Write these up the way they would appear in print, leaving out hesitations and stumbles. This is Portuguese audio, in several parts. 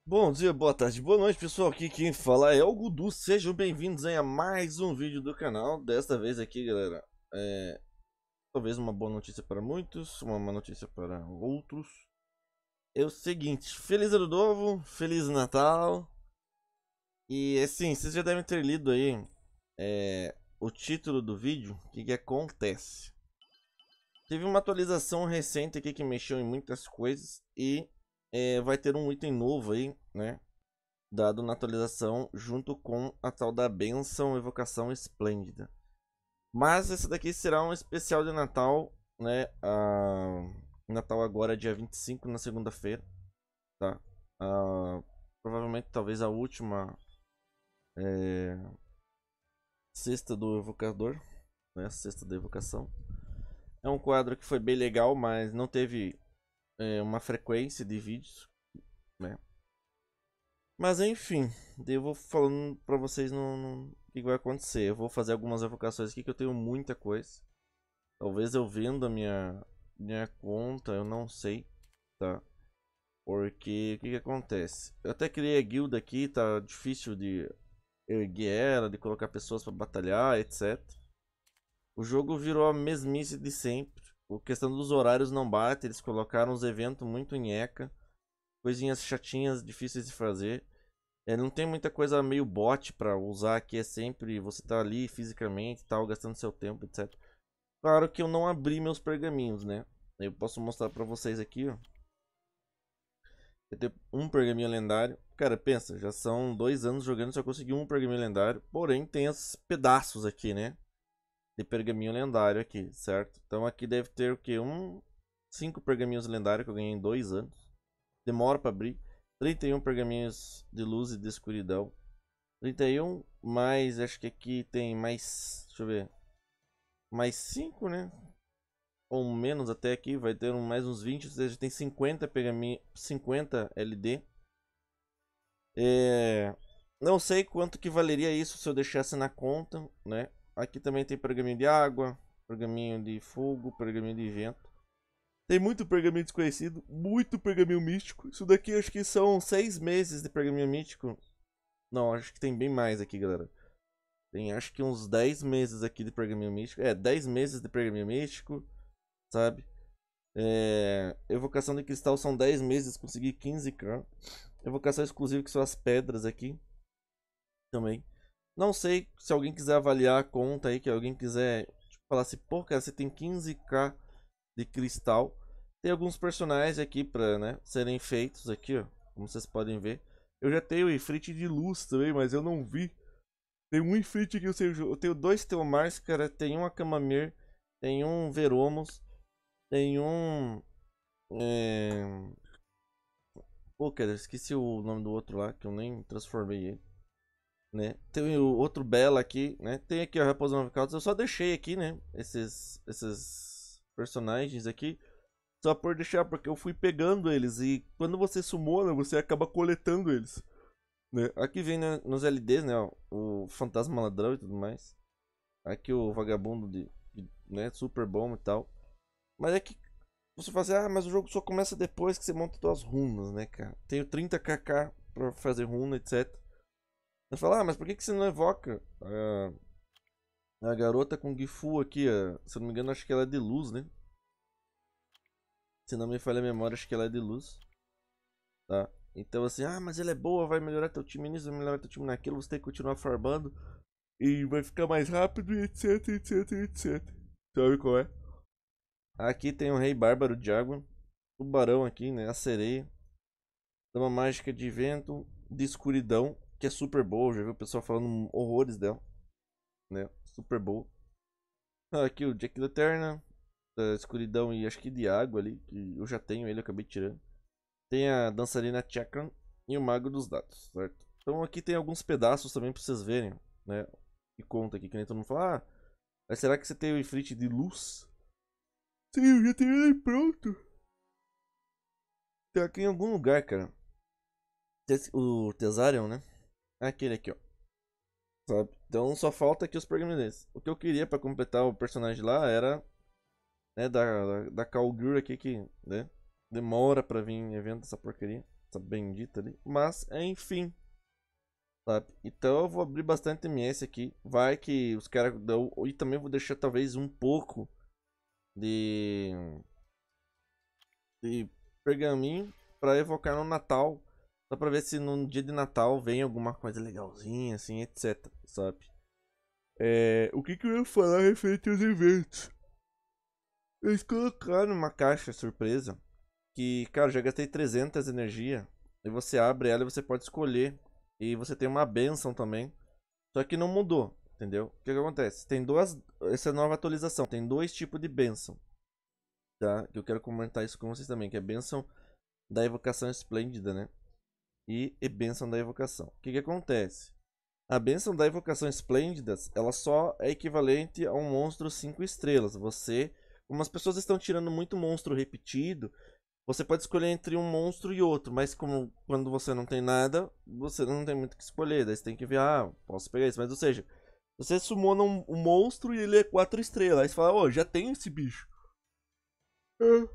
Bom dia, boa tarde, boa noite, pessoal. Aqui quem fala é o Gudu. Sejam bem-vindos aí a mais um vídeo do canal. Desta vez aqui, galera, talvez uma boa notícia para muitos, uma má notícia para outros. É o seguinte, Feliz Ano Novo, Feliz Natal. E assim, vocês já devem ter lido aí o título do vídeo. O que acontece? Teve uma atualização recente aqui que mexeu em muitas coisas e vai ter um item novo aí, né? Dado na atualização junto com a tal da Benção Evocação Esplêndida. Mas esse daqui será um especial de Natal, né? Natal agora dia 25, na segunda-feira, tá? Provavelmente talvez a última cesta do evocador, né? Cesta da evocação. É um quadro que foi bem legal, mas não teve uma frequência de vídeos, né? Mas enfim, eu vou falando pra vocês no que vai acontecer. Eu vou fazer algumas evocações aqui que eu tenho muita coisa. Talvez eu venda minha conta, eu não sei, tá? Porque o que acontece? Eu até criei a guilda aqui, tá difícil de erguer ela, de colocar pessoas pra batalhar, etc. O jogo virou a mesmice de sempre. A questão dos horários não bate, eles colocaram os eventos muito nheca, coisinhas chatinhas, difíceis de fazer. Não tem muita coisa meio bot pra usar aqui, é sempre você tá ali fisicamente, tal, gastando seu tempo, etc. Claro que eu não abri meus pergaminhos, né? Eu posso mostrar pra vocês aqui, ó. Eu tenho um pergaminho lendário. Cara, pensa, já são 2 anos jogando, só consegui um pergaminho lendário. Porém, tem esses pedaços aqui, né? De pergaminho lendário aqui, certo? Então aqui deve ter o que? 5 pergaminhos lendários que eu ganhei em 2 anos. Demora pra abrir. 31 pergaminhos de luz e de escuridão. 31 mais, acho que aqui tem mais, deixa eu ver, mais 5, né? Ou menos até aqui, vai ter mais uns 20, ou seja, tem 50 pergaminho, 50 LD. Não sei quanto que valeria isso se eu deixasse na conta, né? Aqui também tem pergaminho de água, pergaminho de fogo, pergaminho de vento. Tem muito pergaminho desconhecido, muito pergaminho místico. Isso daqui acho que são 6 meses de pergaminho místico. Não, acho que tem bem mais aqui, galera. Tem acho que uns 10 meses aqui de pergaminho místico. 10 meses de pergaminho místico, sabe? Evocação de cristal são 10 meses, consegui 15k. Evocação exclusiva que são as pedras aqui também. Não sei se alguém quiser avaliar a conta aí, que alguém quiser tipo, falar assim, pô, cara, você tem 15k de cristal. Tem alguns personagens aqui pra, né, serem feitos aqui, ó. Como vocês podem ver. Eu já tenho o Ifrit de luz também, mas eu não vi. Tem um Ifrit aqui, eu tenho 2 Teomars, cara. Tem um Akamamir, tem um Veromos, tem um... É... Pô, cara, eu esqueci o nome do outro lá, que eu nem transformei ele, né? Tem o outro Bela aqui, né? Tem aqui a Raposa Novicados. Eu só deixei aqui, né? Esses personagens aqui. Só por deixar, porque eu fui pegando eles. E quando você sumona, você acaba coletando eles, né? Aqui vem né, nos LDs, né? Ó, o Fantasma Ladrão e tudo mais. Aqui o Vagabundo né? Super bom e tal. Mas é que você fala assim, ah, mas o jogo só começa depois que você monta suas runas, né, cara? Tenho 30kk pra fazer runa, etc. Você fala, ah, mas por que você não evoca a garota com Gifu aqui? Se eu não me engano, acho que ela é de luz, né? Se não me falha a memória, acho que ela é de luz, tá? Então assim, ah, mas ela é boa, vai melhorar teu time nisso, vai melhorar teu time naquilo, você tem que continuar farmando e vai ficar mais rápido, etc, etc, etc. Sabe qual é? Aqui tem o Rei Bárbaro de Água, Tubarão aqui, né? A sereia, Dama Mágica de Vento, de Escuridão, que é super boa, já vi o pessoal falando horrores dela, né? Super boa. Aqui o Jack da Eterna, da Escuridão e acho que de Água ali, que eu já tenho ele, eu acabei tirando. Tem a Dançarina Chakran e o Mago dos Dados, certo? Então aqui tem alguns pedaços também pra vocês verem, né? E conta aqui, que nem todo mundo fala, ah, mas será que você tem o Ifrit de luz? Sim, eu já tenho ele pronto. Tem aqui em algum lugar, cara. O Tesarion, né? É aquele aqui, ó. Sabe? Então só falta aqui os pergaminhos. O que eu queria pra completar o personagem lá era, né, da Kalgur aqui que, né? Demora pra vir em evento essa porcaria. Essa bendita ali. Mas, enfim. Sabe? Então eu vou abrir bastante MS aqui. Vai que os caras dão. E também vou deixar talvez um pouco de. De pergaminho pra evocar no Natal. Só pra ver se no dia de Natal vem alguma coisa legalzinha, assim, etc. Sabe? O que que eu ia falar referente aos eventos? Eles colocaram uma caixa surpresa. Que, cara, já gastei 300 energia. E você abre ela e você pode escolher. E você tem uma benção também. Só que não mudou, entendeu? O que que acontece? Tem duas. Essa nova atualização tem dois tipos de benção. Tá? Que eu quero comentar isso com vocês também. Que é benção da evocação esplêndida, né? E benção da evocação. O que que acontece? A benção da evocação esplêndidas, ela só é equivalente a um monstro 5 estrelas. Você, como as pessoas estão tirando muito monstro repetido, você pode escolher entre um monstro e outro, mas como quando você não tem nada, você não tem muito o que escolher. Daí você tem que ver, posso pegar isso. Mas ou seja, você sumona um monstro e ele é 4 estrelas. Aí você fala, já tem esse bicho. É,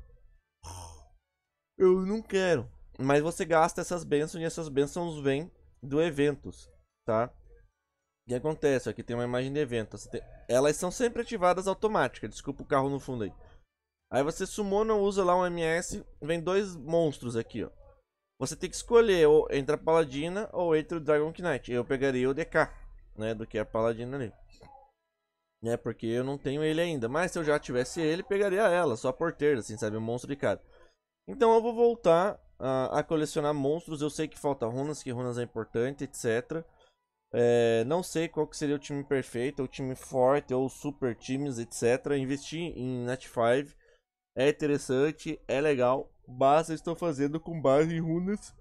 eu não quero. Mas você gasta essas bênçãos e essas bênçãos vêm do eventos, tá? O que acontece? Aqui tem uma imagem de evento. Elas são sempre ativadas automáticas. Desculpa o carro no fundo aí. Aí você sumona, usa lá um MS, vem dois monstros aqui, ó. Você tem que escolher ou entre a Paladina ou entre o Dragon Knight. Eu pegaria o DK, né, do que a Paladina ali. Né, porque eu não tenho ele ainda. Mas se eu já tivesse ele, pegaria ela, só por ter, assim, sabe, um monstro de cara. Então eu vou voltar a colecionar monstros. Eu sei que falta runas, que runas é importante, etc. Não sei qual que seria o time perfeito, o time forte ou super times, etc. Investir em Nat 5 é interessante, é legal, mas eu estou fazendo com base em runas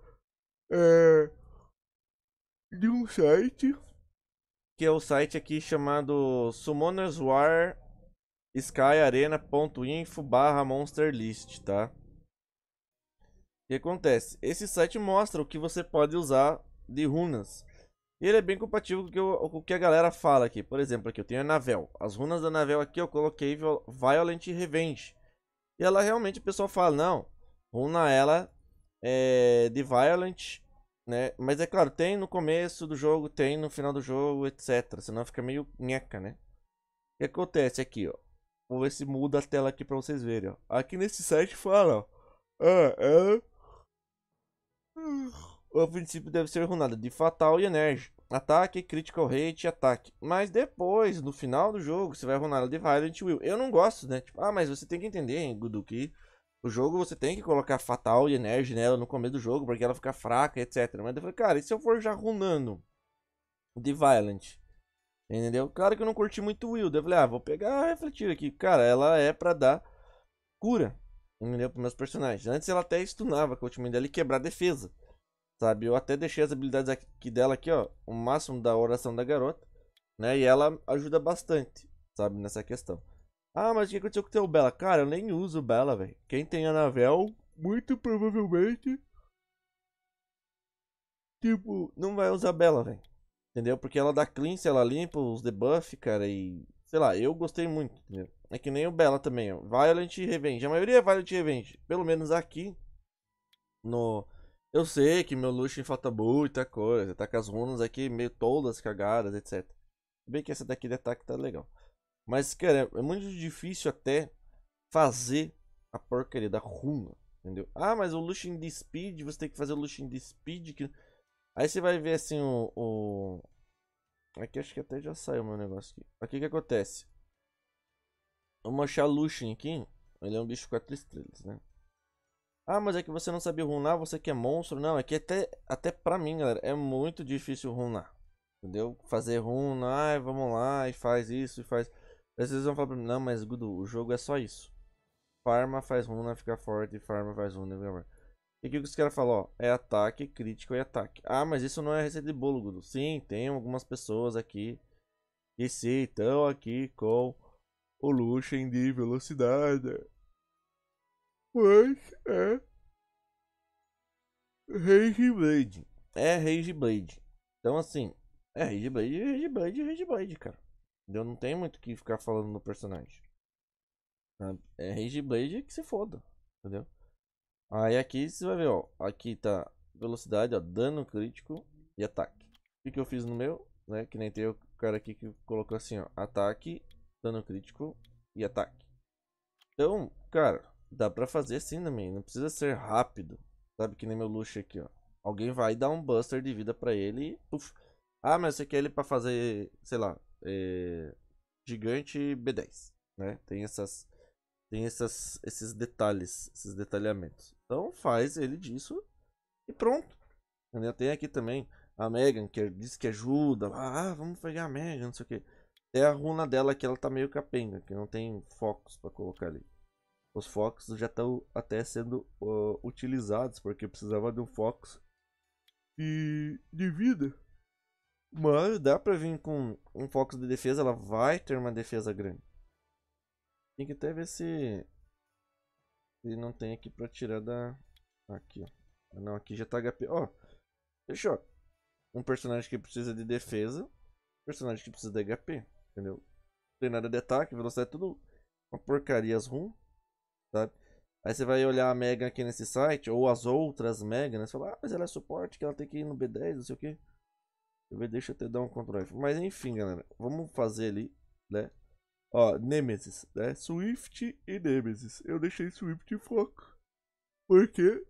de um site, que é o site aqui chamado Summoners War skyarena.info monster list, tá? O que acontece? Esse site mostra o que você pode usar de runas. E ele é bem compatível com o que a galera fala aqui. Por exemplo, aqui eu tenho a Navel. As runas da Navel aqui eu coloquei Violent Revenge. E ela realmente o pessoal fala, não, runa ela de Violent, né? Mas é claro, tem no começo do jogo, tem no final do jogo, etc. Senão fica meio nheca, né? O que acontece aqui, ó? Vou ver se muda a tela aqui pra vocês verem, ó. Aqui nesse site fala, ó. Ela o princípio deve ser runada de Fatal e Energy. Ataque, Critical Rate e ataque. Mas depois, no final do jogo, você vai runar ela de Violent Will. Eu não gosto, né? Tipo, mas você tem que entender, Gudu, que o jogo você tem que colocar Fatal e Energy nela no começo do jogo, porque ela fica fraca, etc. Mas eu falei, cara, e se eu for já runando de Violent? Entendeu? Claro que eu não curti muito o Will. Eu falei, vou pegar a Refletir aqui. Cara, ela é pra dar cura, entendeu? Para meus personagens. Antes ela até stunava com o time dela e quebrar a defesa. Sabe, eu até deixei as habilidades aqui dela aqui, ó, o máximo da oração da garota, né? E ela ajuda bastante, sabe, nessa questão. Mas o que aconteceu com o teu Bela? Cara, eu nem uso o Bela, velho. Quem tem a Navel, muito provavelmente, tipo, não vai usar Bela, velho. Entendeu? Porque ela dá cleanse, ela limpa os debuff, cara, e sei lá, eu gostei muito, entendeu? É que nem o Bela também, ó. Violent e Revenge. A maioria é Violent e Revenge. Pelo menos aqui no eu sei que meu Lucian falta muita coisa, tá com as runas aqui meio todas cagadas, etc. Bem que essa daqui de ataque tá legal. Mas, cara, é muito difícil até fazer a porcaria da runa, entendeu? Mas o Lucian de Speed, você tem que fazer o Lucian de Speed. Aí você vai ver assim Aqui acho que até já saiu o meu negócio aqui. Aqui o que acontece? Vamos achar Lucian aqui. Ele é um bicho 4 estrelas, né? Mas é que você não sabia runar, você que é monstro. Não, é que até pra mim, galera, é muito difícil runar. Entendeu? Fazer runa, vamos lá e faz isso e faz. Às vezes vão falar pra mim, não, mas Gudu, o jogo é só isso. Farma faz runa, fica forte, farma faz runa, fica forte. E o que os caras falam, ó? É ataque, crítico e ataque. Mas isso não é receita de bolo, Gudu. Sim, tem algumas pessoas aqui que sim, estão aqui com o Lucian de velocidade. Mas é Rage Blade. É Rage Blade. Então, assim, é Rage Blade, Rage Blade, Rage Blade, cara. Entendeu? Não tem muito o que ficar falando no personagem. Sabe? É Rage Blade que se foda. Entendeu? Aí aqui você vai ver, ó. Aqui tá velocidade, ó, dano crítico e ataque. O que eu fiz no meu, né? Que nem tem o cara aqui que colocou assim, ó. Ataque, dano crítico e ataque. Então, cara, dá pra fazer assim também. Não precisa ser rápido. Sabe que nem meu luxo aqui, ó. Alguém vai dar um buster de vida pra ele e puf. Ah, mas você quer ele pra fazer, sei lá, gigante B10, né? Tem esses detalhes, esses detalhamentos. Então faz ele disso e pronto. Entendeu? Tem aqui também a Megan, que diz que ajuda. Ah, vamos pegar a Megan, não sei o que. É a runa dela que ela tá meio capenga, que não tem focos pra colocar ali. Os focos já estão até sendo utilizados, porque precisava de um focus de vida. Mas dá pra vir com um focus de defesa, ela vai ter uma defesa grande. Tem que até ver se não tem aqui pra tirar da... Aqui, ó. Ah, não, aqui já tá HP. Ó, fechou. Um personagem que precisa de defesa, um personagem que precisa de HP, entendeu? Não tem nada de ataque, velocidade, é tudo uma porcaria as runs, sabe? Aí você vai olhar a Mega aqui nesse site, ou as outras Mega, né? Você fala, ah, mas ela é suporte, que ela tem que ir no B10, não sei o que. Deixa eu até dar um Ctrl F. Mas enfim, galera, vamos fazer ali, né? Ó, Nemesis, né? Swift e Nemesis. Eu deixei Swift em foco. Porque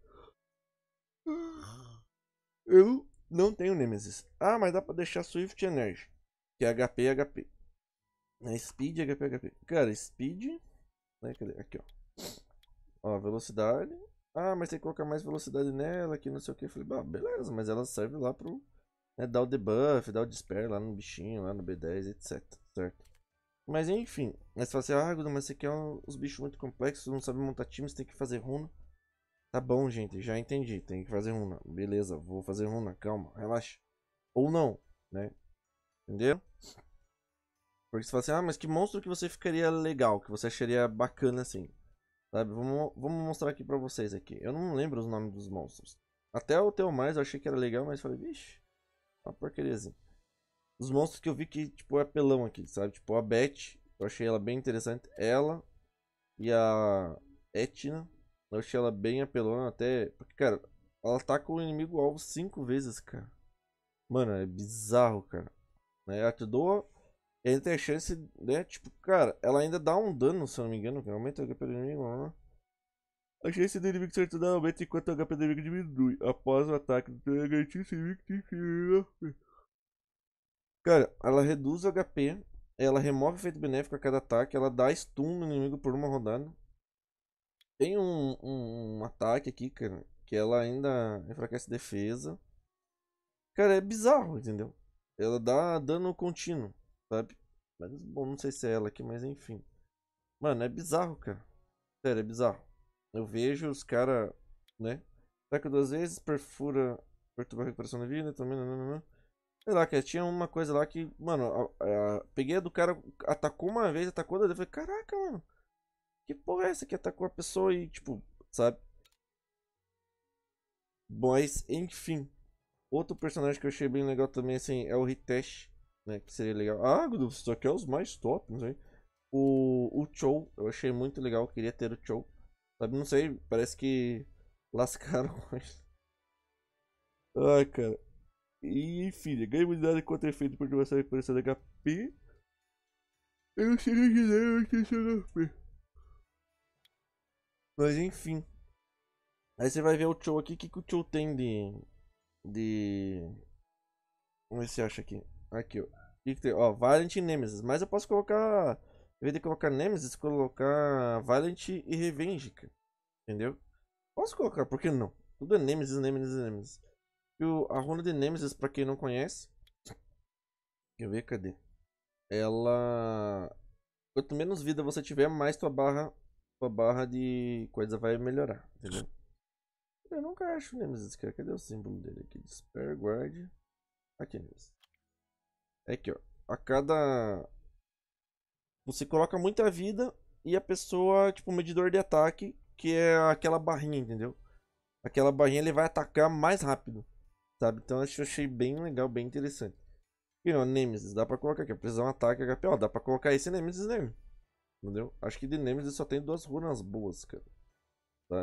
eu não tenho Nemesis. Ah, mas dá pra deixar Swift Energy. Que é HP e HP. Speed, HP, HP. Cara, Speed. Né? Cadê? Aqui, ó. Ó, velocidade. Ah, mas tem que colocar mais velocidade nela, que não sei o que. Eu falei, bah, beleza, mas ela serve lá pro. Né, dar o debuff, dar o despair lá no bichinho, lá no B10, etc. Certo? Mas enfim. Aí você fala assim, ah, Gudo, mas você quer os bichos muito complexos, não sabe montar times, tem que fazer runa. Tá bom, gente, já entendi. Tem que fazer runa. Beleza, vou fazer runa, calma, relaxa. Ou não, né? Entendeu? Porque você fala assim, ah, mas que monstro que você ficaria legal, que você acharia bacana assim. Sabe? Vamos mostrar aqui pra vocês aqui. Eu não lembro os nomes dos monstros. Até o Teu Mais eu achei que era legal, mas falei, vixe, uma porcariazinha. Os monstros que eu vi que, tipo, é apelão aqui, sabe? Tipo, a Beth, eu achei ela bem interessante. Ela e a Etna, eu achei ela bem apelona até. Porque, cara, ela ataca o inimigo alvo 5 vezes, cara. Mano, é bizarro, cara. Né? Ela te doa. Ele tem a chance, né? Tipo, cara, ela ainda dá um dano, se eu não me engano, que aumenta o HP do inimigo, né? A chance do inimigo ser dano aumenta enquanto o HP do inimigo diminui. Após o ataque do negativo, cara, ela reduz o HP, ela remove efeito benéfico a cada ataque, ela dá stun no inimigo por uma rodada. Tem um ataque aqui, cara, que ela ainda enfraquece defesa. Cara, é bizarro, entendeu? Ela dá dano contínuo, sabe? Mas, bom, não sei se é ela aqui, mas enfim. Mano, é bizarro, cara. Sério, é bizarro. Eu vejo os caras, né? Ataca 2 vezes, perturba a recuperação da vida, também, não. Sei lá, que tinha uma coisa lá que, mano, peguei a do cara, atacou uma vez, atacou outra vez, eu falei, caraca, mano, que porra é essa que atacou a pessoa e, tipo, sabe? Mas, enfim, outro personagem que eu achei bem legal também, assim, é o Hitesh, né, que seria legal. Ah, Gudu, isso aqui é os mais top, não sei. O Chou, eu achei muito legal, eu queria ter o Chou. Sabe, não sei, parece que lascaram com isso. Ai, cara. E, enfim, ganha imunidade contra efeito por perturbação e recuperação de HP. Eu não sei o que é, eu tenho HP. Mas, enfim. Aí você vai ver o Chou aqui, o que o Chou tem de... Vamos ver se acha aqui. Aqui, ó. O que tem? Ó, Violent e Nemesis. Mas eu posso colocar... Em vez de colocar Nemesis, colocar Violent e Revenge, cara. Entendeu? Posso colocar, por que não? Tudo é Nemesis, Nemesis, Nemesis. E a runa de Nemesis, pra quem não conhece. Deixa eu ver, cadê? Ela. Quanto menos vida você tiver, mais tua barra de coisa vai melhorar, entendeu? Eu nunca acho o Nemesis, cara. Cadê o símbolo dele aqui? Despair Guard. Aqui, Nemesis. É aqui, ó. A cada. Você coloca muita vida e a pessoa, tipo, medidor de ataque, que é aquela barrinha, entendeu? Aquela barrinha ele vai atacar mais rápido, sabe? Então eu achei bem legal, bem interessante. E ó, Nemesis, dá pra colocar aqui. Prisão, ataque, HP. Ó, dá pra colocar esse Nemesis nele. Entendeu? Acho que de Nemesis só tem 2 runas boas, cara. Sabe?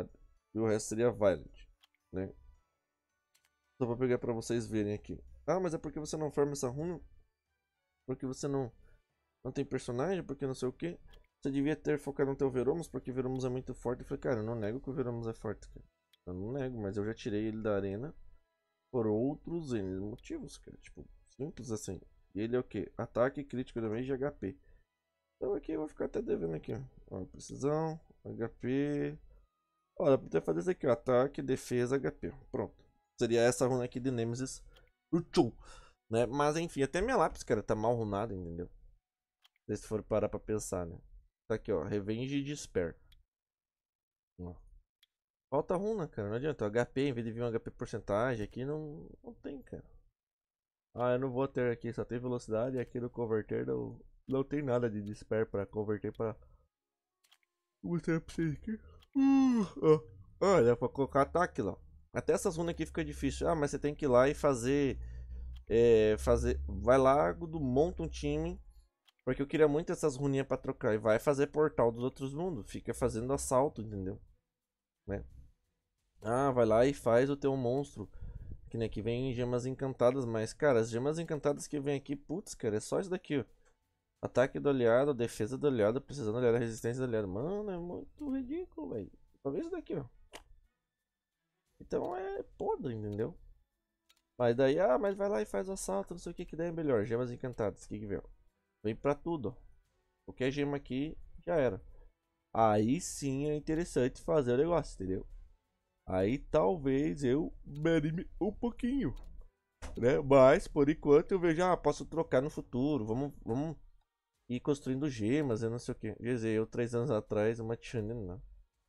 E o resto seria Violent, né? Só pra pegar pra vocês verem aqui. Ah, mas é porque você não farma essa runa? Porque você não tem personagem? Porque não sei o que? Você devia ter focado no teu Veromos, porque Veromos é muito forte. Eu falei, cara, eu não nego que o Veromos é forte, cara. Eu não nego, mas eu já tirei ele da arena por outros N motivos, cara. Tipo, simples assim. E ele é o que? Ataque, crítico, damage e HP. Então aqui eu vou ficar até devendo aqui, ó. Precisão, HP. Ó, dá pra até fazer isso aqui, ó. Ataque, defesa, HP. Pronto. Seria essa runa aqui de Nemesis Uchu, né? Mas enfim, até minha lápis, cara, tá mal runada, entendeu? Se for parar pra pensar, né? Tá aqui, ó. Revenge e Despair. Ó. Falta runa, cara. Não adianta. O HP, em vez de vir um HP porcentagem, aqui não tem, cara. Ah, eu não vou ter aqui, só tem velocidade. E aqui no converter não tem nada de Despair pra converter pra. Vou mostrar pra vocês aqui. Ó. Olha, pra colocar ataque lá. Até essas runas aqui fica difícil. Ah, mas você tem que ir lá e fazer. Vai lá, monta um time. Porque eu queria muito essas runinhas pra trocar. E vai fazer portal dos outros mundos. Fica fazendo assalto, entendeu? Né? Ah, vai lá e faz o teu monstro. Que nem que vem gemas encantadas. Mas, cara, as gemas encantadas que vem aqui, putz, cara, é só isso daqui, ó. Ataque do aliado, defesa do aliado, precisão do aliado, resistência do aliado. Mano, é muito ridículo, velho. Talvez isso daqui, ó. Então é podre, entendeu? Mas daí, mas vai lá e faz o assalto, não sei o que daí é melhor. Gemas encantadas, o que vem? Vem pra tudo, ó. Qualquer gema aqui, já era. Aí sim é interessante fazer o negócio, entendeu? Aí talvez eu me anime um pouquinho, né? Mas por enquanto eu vejo, posso trocar no futuro. Vamos ir construindo gemas, eu não sei o que. Quer dizer, eu 3 anos atrás, uma Tchane, não.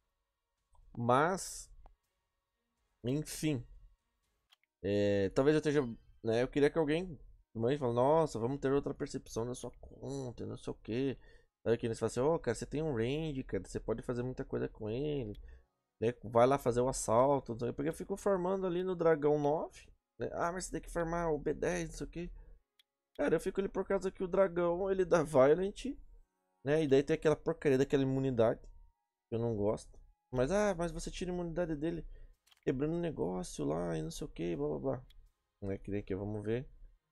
Mas, enfim. Talvez eu esteja. Né, eu queria que alguém. Mãe fala, nossa, vamos ter outra percepção na sua conta, não sei o que. Aí que eles falam assim, cara, você tem um range, cara, você pode fazer muita coisa com ele. Né? Vai lá fazer o assalto, não sei, porque eu fico farmando ali no Dragão 9. Né? Ah, mas você tem que farmar o B10, não sei o que. Cara, eu fico ali por causa que o dragão, ele dá Violent, né? E daí tem aquela porcaria daquela imunidade, que eu não gosto. Mas você tira a imunidade dele quebrando o negócio lá e não sei o que, blá blá blá. Né? Que aqui, vamos ver.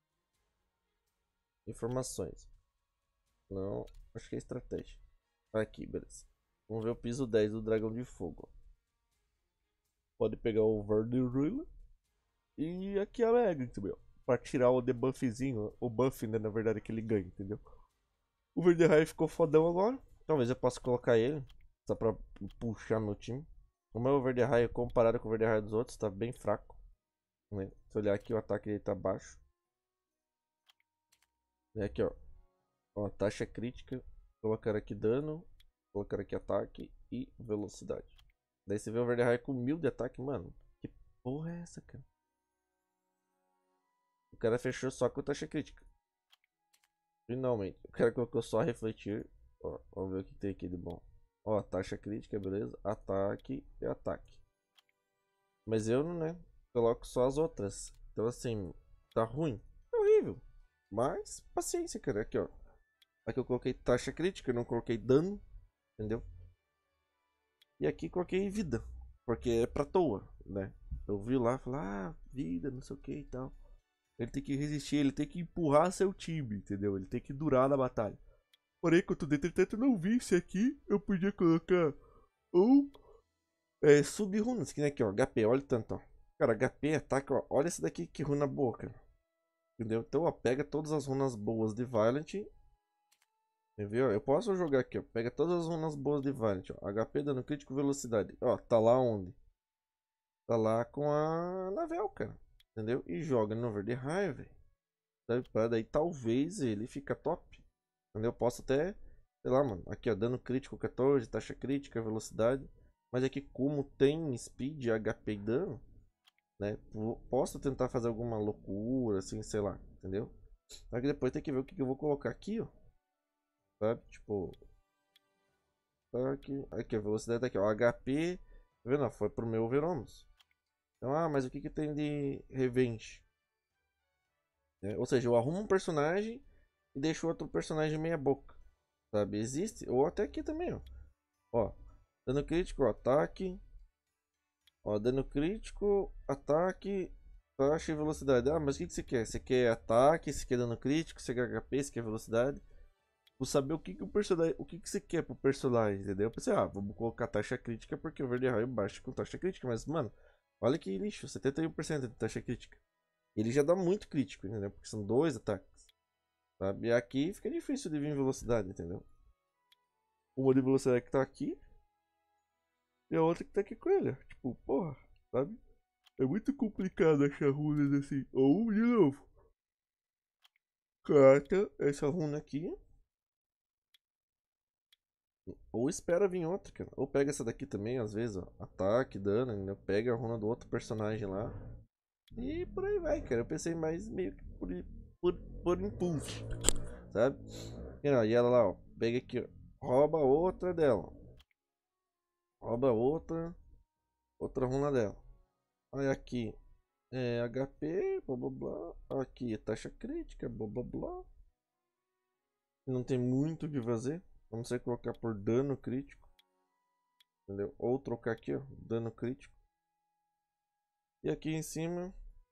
Informações. Não, acho que é estratégia. Aqui, beleza. Vamos ver o piso 10 do dragão de fogo. Pode pegar o Verde Ruler. E aqui é a Mega, entendeu? Pra tirar o debuffzinho, o buff, né, na verdade, que ele ganha, entendeu? O Verde Raio ficou fodão agora. Talvez eu possa colocar ele, só pra puxar meu time. O meu Verde Raio, comparado com o Verde Raio dos outros, tá bem fraco. Né? Se olhar aqui, o ataque dele tá baixo. E aqui, ó, taxa crítica. Colocar aqui dano, colocar aqui ataque e velocidade. Daí você vê o Verde Raio com 1000 de ataque, mano. Que porra é essa, cara? O cara fechou só com taxa crítica. Finalmente. O cara colocou só refletir. Ó, vamos ver o que tem aqui de bom. Ó, taxa crítica, beleza. Ataque e ataque. Mas eu, né, coloco só as outras. Então, assim, tá ruim. É horrível. Mas, paciência, cara. Aqui, ó. Aqui eu coloquei taxa crítica, eu não coloquei dano. Entendeu? E aqui coloquei vida. Porque é pra toa, né? Eu vi lá, falei, vida, não sei o que e tal. Ele tem que resistir, ele tem que empurrar seu time, entendeu? Ele tem que durar na batalha. Porém, quando entretanto não visse aqui, eu podia colocar um sub-runas, que nem aqui, ó, HP, olha tanto, ó. Cara, HP, ataque, ó, olha essa daqui que runa boa, cara. Entendeu? Então, ó, pega todas as runas boas de Violent. Entendeu? Eu posso jogar aqui, ó, pega todas as runas boas de Violent, ó. HP, dano crítico, velocidade. Ó, tá lá onde? Tá lá com a Navel, cara. Entendeu? E joga no Verde Raio, velho. Pra daí talvez ele fica top. Entendeu? Eu posso até, sei lá, mano. Aqui, ó, dano crítico 14, taxa crítica, velocidade. Mas aqui, como tem speed, HP e dano, né? Posso tentar fazer alguma loucura, assim, sei lá, entendeu? Só que depois tem que ver o que eu vou colocar aqui, ó. Sabe? Tipo. Aqui, a velocidade tá aqui, ó. HP. Tá vendo? Foi pro meu Veromos. Então, mas o que tem de revenge? Ou seja, eu arrumo um personagem e deixo outro personagem meia boca. Sabe? Existe. Ou até aqui também, ó. Ó. Dano crítico, ataque. Ó, dano crítico, ataque, taxa e velocidade. Ah, mas o que você quer? Você quer ataque, você quer dano crítico, você quer HP, você quer velocidade? Vou saber o que que o personagem, o que que você quer pro personagem, entendeu? Eu pensei, vamos colocar taxa crítica porque o verde raio baixa com taxa crítica, mas mano, olha que lixo, 71% de taxa crítica. Ele já dá muito crítico, entendeu? Porque são dois ataques, sabe? E aqui fica difícil de vir em velocidade, entendeu? Uma de velocidade que tá aqui e a outra que tá aqui com ele. Tipo, porra, sabe? É muito complicado achar runas assim. Ou, de novo, carta essa runa aqui. Ou espera vir outra, cara. Ou pega essa daqui também, às vezes, ó. Ataque, dano, entendeu? Pega a runa do outro personagem lá. E por aí vai, cara. Eu pensei mais meio que por, por impulso, sabe? E ela lá, ó. Pega aqui, ó. Rouba outra dela. Rouba outra. Outra runa dela. Aí aqui é HP, blá blá blá. Aqui é taxa crítica, blá blá blá. Não tem muito o que fazer. Vamos ter que colocar por dano crítico. Entendeu? Ou trocar aqui, ó. Dano crítico. E aqui em cima.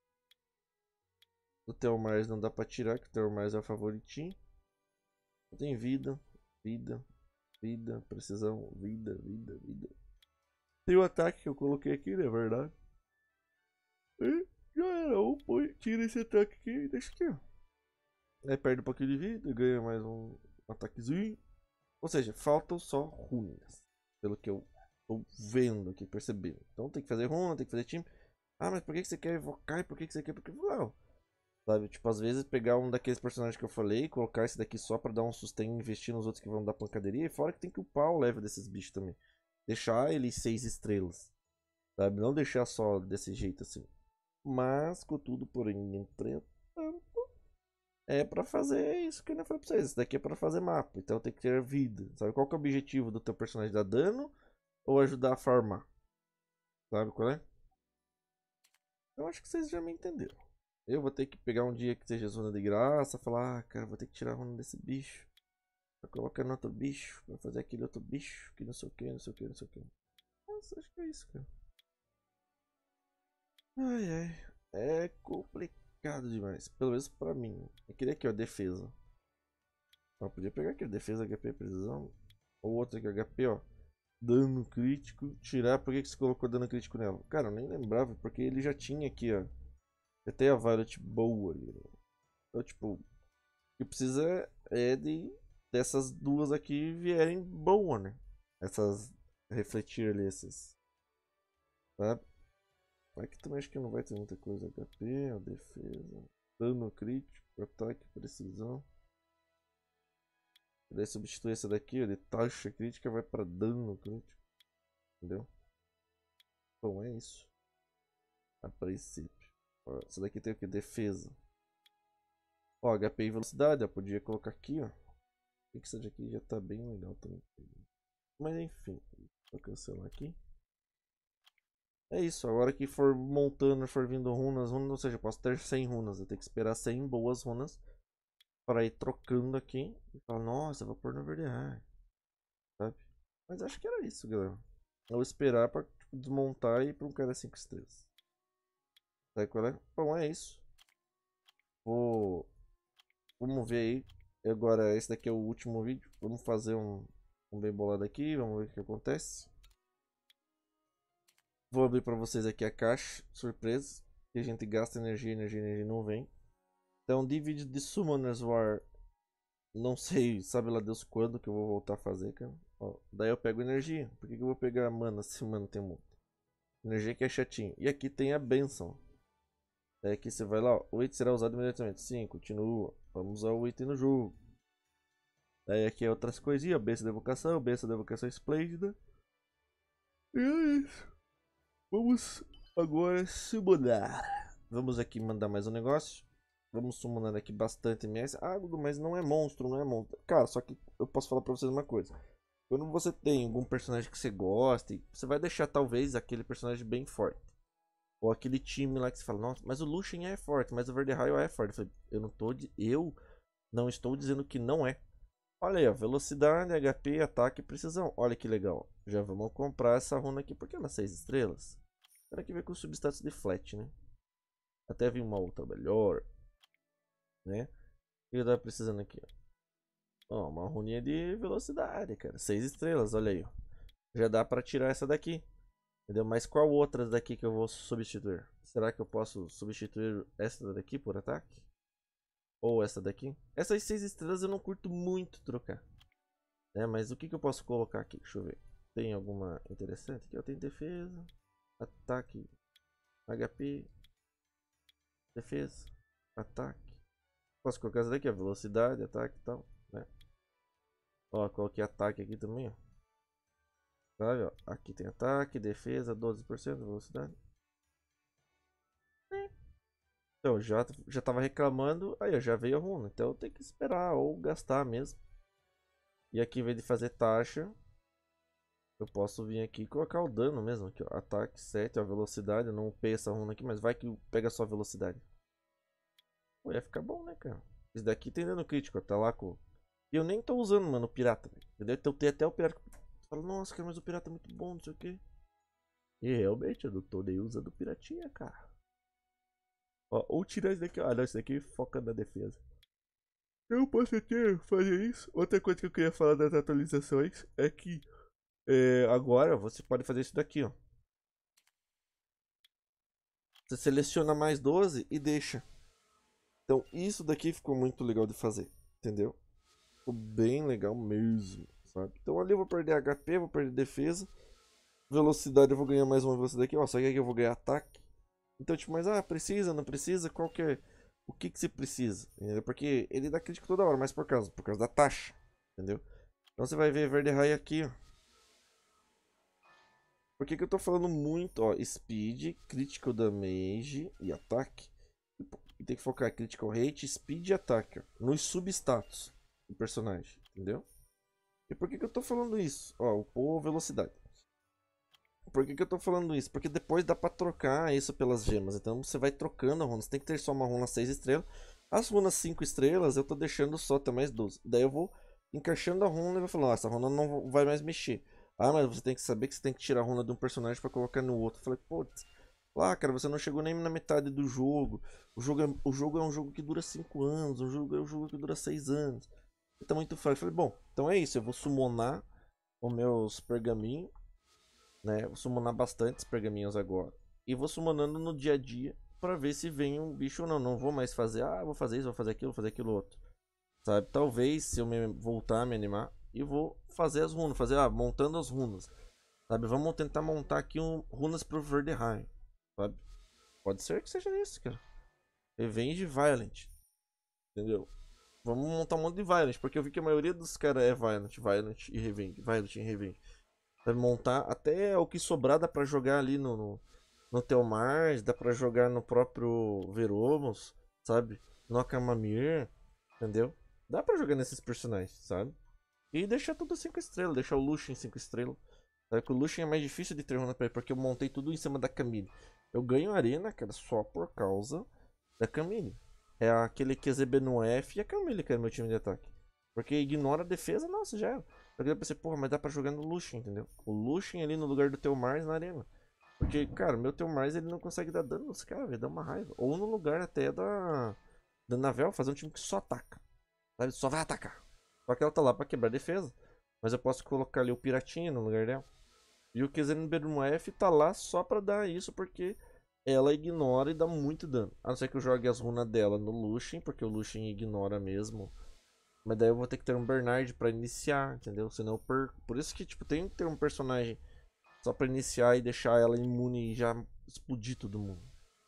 O Theomars não dá pra tirar, que o Theomars é o favoritinho. Tem vida, vida, vida, precisão, vida, vida, vida. Tem o ataque que eu coloquei aqui, não é verdade? E já era, ou põe, tira esse ataque aqui e deixa aqui, ó. Aí perde um pouquinho de vida, ganha mais um ataquezinho. Ou seja, faltam só runas. Pelo que eu tô vendo aqui, percebendo. Então tem que fazer runa, tem que fazer time. Ah, mas por que você quer evocar e por que você quer? Porque, não. Sabe, tipo, às vezes pegar um daqueles personagens que eu falei, colocar esse daqui só pra dar um sustain e investir nos outros que vão dar pancadaria. E fora que tem que upar o level desses bichos também. Deixar ele 6 estrelas. Sabe, não deixar só desse jeito assim. Mas, contudo, porém, entretanto, é pra fazer isso que eu não falei pra vocês. Esse daqui é pra fazer mapa, então tem que ter vida. Sabe, qual que é o objetivo do teu personagem? Dar dano ou ajudar a farmar? Sabe qual é? Eu acho que vocês já me entenderam. Eu vou ter que pegar um dia que seja zona de graça, falar, cara, vou ter que tirar a runa desse bicho. Pra colocar no outro bicho, pra fazer aquele outro bicho, que não sei o que, não sei o que, não sei o que. Nossa, acho que é isso, cara. Ai, ai. É complicado demais. Pelo menos pra mim. Eu queria aqui, ó, defesa. Ó, podia pegar aqui, ó, defesa, HP, precisão. Ou outro aqui, HP, ó. Dano crítico. Tirar, por que que você colocou dano crítico nela? Cara, eu nem lembrava, porque ele já tinha aqui, ó. Até a Violet boa ali. Então, tipo, o que precisa é dessas duas aqui vierem boa, né? Essas refletir ali, esses. Sabe? Aqui também acho que não vai ter muita coisa. HP, a defesa. Dano crítico, ataque, precisão. Daí substituir essa daqui, ó, de taxa crítica, vai pra dano crítico. Entendeu? Bom, é isso. A princípio. Ó, essa daqui tem o que? Defesa. Ó, HP e velocidade, ó, podia colocar aqui, ó. O que isso aqui já tá bem legal também. Mas enfim, vou cancelar aqui. É isso, agora que for montando, for vindo runas, ou seja, eu posso ter 100 runas, eu tenho que esperar 100 boas runas para ir trocando aqui e falar, nossa, eu vou pôr no verde raio, sabe? Mas acho que era isso, galera. Eu vou esperar para tipo, desmontar e ir para um cara 5 estrelas. Sabe qual é? Bom, é isso. Vamos ver aí. Agora, esse daqui é o último vídeo. Vamos fazer um bem bolado aqui, vamos ver o que acontece. Vou abrir para vocês aqui a caixa, surpresa. Que a gente gasta energia, energia não vem. Então, vídeo de Summoners War. Não sei, sabe lá Deus quando que eu vou voltar a fazer, cara. Ó, daí eu pego energia. Por que eu vou pegar mana se mana tem muito? Energia que é chatinho. E aqui tem a benção. Daí aqui você vai lá, ó. O item será usado imediatamente. Sim, continua. Vamos usar o item no jogo. Daí aqui é outras coisinhas. Benção da evocação esplêndida. E é isso. Vamos agora summonar. Vamos aqui mandar mais um negócio. Vamos summonar aqui bastante MS. Ah, mas não é monstro, não é monstro. Cara, só que eu posso falar pra vocês uma coisa. Quando você tem algum personagem que você gosta, você vai deixar talvez aquele personagem bem forte. Ou aquele time lá que você fala, nossa, mas o Lucian é forte, mas o Verde Raio é forte. Eu não estou dizendo que não é. Olha aí, ó, velocidade, HP, ataque e precisão. Olha que legal. Já vamos comprar essa runa aqui porque ela é 6 estrelas. Será que vem com substatus de flat, né? Até vir uma outra melhor, né? O que eu tava precisando aqui, ó? Ó, uma runinha de velocidade, cara. 6 estrelas, olha aí, ó. Já dá pra tirar essa daqui. Entendeu? Mas qual outra daqui que eu vou substituir? Será que eu posso substituir essa daqui por ataque? Ou essa daqui? Essas 6 estrelas eu não curto muito trocar. Né? Mas o que eu posso colocar aqui? Deixa eu ver. Tem alguma interessante aqui? Eu tenho defesa, ataque, HP, defesa, ataque. Posso colocar essa daqui, ó, velocidade, ataque e tal, né? Ó, coloquei ataque aqui também, ó. Sabe, ó. Aqui tem ataque, defesa, 12% velocidade. Então, já tava reclamando, aí ó, já veio a runa. Então eu tenho que esperar ou gastar mesmo. E aqui, em vez de fazer taxa, eu posso vir aqui e colocar o dano mesmo. Aqui, ó, ataque 7, ó, velocidade. Eu não upei essa runa aqui, mas vai que pega só velocidade. Pô, ia ficar bom, né, cara? Esse daqui tem dano crítico, ó, tá lá com... E eu nem tô usando, mano, o pirata, entendeu? Então tem até o pirata que fala, nossa, cara, mas o pirata é muito bom, não sei o que. E realmente, eu não tô nem usando o piratinha, cara. Ó, ou tirar esse daqui, ó. Ah, não, esse daqui foca na defesa. Eu posso até fazer isso. Outra coisa que eu queria falar das atualizações é que agora você pode fazer isso daqui, ó. Você seleciona mais 12 e deixa. Então isso daqui ficou muito legal de fazer, entendeu? Ficou bem legal mesmo, sabe? Então ali eu vou perder HP, vou perder defesa. Velocidade eu vou ganhar mais uma velocidade aqui, ó. Só que aqui eu vou ganhar ataque. Então tipo, mas precisa, não precisa? Qual que é... O que que você precisa? Entendeu? Porque ele dá crítico toda hora, mas por causa da taxa, entendeu? Então você vai ver verde raio aqui, ó. Por que que eu tô falando muito, ó, speed, critical damage e ataque? E tem que focar critical rate, speed e ataque, ó, nos substatus do personagem, entendeu? E por que que eu tô falando isso? Ó, o velocidade. Por que que eu tô falando isso? Porque depois dá pra trocar isso pelas gemas. Então você vai trocando a runa. Você tem que ter só uma runa 6 estrelas. As runas 5 estrelas eu tô deixando só até mais 12. Daí eu vou encaixando a runa e vou falando, essa runa não vai mais mexer. Ah, mas você tem que saber que você tem que tirar a runa de um personagem pra colocar no outro. Eu falei, putz, lá, cara, você não chegou nem na metade do jogo. O jogo é um jogo que dura 5 anos. O jogo é um jogo que dura 6 anos. Tá muito fácil. Eu falei, bom, então é isso. Eu vou summonar os meus pergaminhos, né? Vou summonar bastantes pergaminhos agora. E vou summonando no dia a dia pra ver se vem um bicho ou não. Não vou mais fazer, vou fazer isso, vou fazer aquilo outro. Sabe? Talvez se eu voltar a me animar, eu vou fazer as runas, montando as runas. Sabe? Vamos tentar montar aqui runas pro Verdeheim. Sabe? Pode ser que seja isso, cara. Revenge Violent. Entendeu? Vamos montar um monte de Violent, porque eu vi que a maioria dos caras é Violent, Violent e Revenge. Violent e Revenge. Vai montar até o que sobrar, dá pra jogar ali no Telmars, dá pra jogar no próprio Veromos, sabe? No Akamamir, entendeu? Dá pra jogar nesses personagens, sabe? E deixar tudo 5 estrelas, deixar o Lucian 5 estrelas. Sabe que o Lucian é mais difícil de ter runa pra ele, porque eu montei tudo em cima da Camille. Eu ganho arena, cara, só por causa da Camille. É aquele QZB no F e a Camille que é meu time de ataque. Porque ignora a defesa, nossa, já era. Eu pensei, porra, mas dá pra jogar no Lucian, entendeu? O Lucian ali no lugar do teu Mars na arena. Porque, cara, meu teu Mars ele não consegue dar dano nos caras, velho, dá uma raiva. Ou no lugar até da Navel, fazer um time que só ataca. Sabe? Só vai atacar. Só que ela tá lá pra quebrar a defesa. Mas eu posso colocar ali o Piratinha no lugar dela. E o QZNB F tá lá só pra dar isso, porque ela ignora e dá muito dano. A não ser que eu jogue as runas dela no Lucian, porque o Lucian ignora mesmo. Mas daí eu vou ter que ter um Bernard pra iniciar, entendeu? Senão eu perco. Por isso que, tipo, tem que ter um personagem só pra iniciar e deixar ela imune e já explodir todo mundo.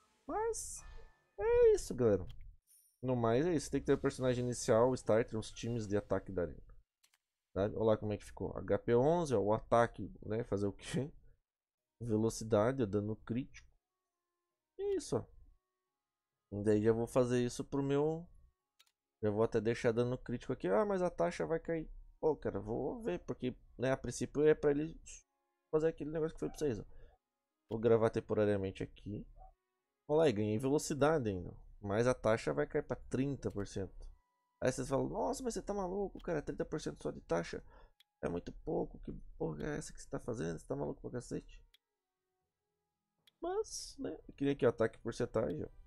Mas é isso, galera. No mais é isso. Tem que ter o personagem inicial, o starter, os times de ataque da arena. Tá? Olha lá como é que ficou. HP 11, ó, o ataque, né? Fazer o quê? Velocidade, dano crítico. E é isso, ó. E daí já vou fazer isso pro meu. Já vou até deixar dano crítico aqui. Ah, mas a taxa vai cair. Pô, cara, vou ver, porque, né, a princípio é pra ele fazer aquele negócio que foi pra vocês, ó. Vou gravar temporariamente aqui. Olha lá, e ganhei velocidade ainda. Mas a taxa vai cair pra 30%. Aí vocês falam, nossa, mas você tá maluco, cara, 30% só de taxa. É muito pouco, que porra é essa que você tá fazendo? Você tá maluco pra cacete? Mas, né? Eu queria que o ataque porcentagem, ó.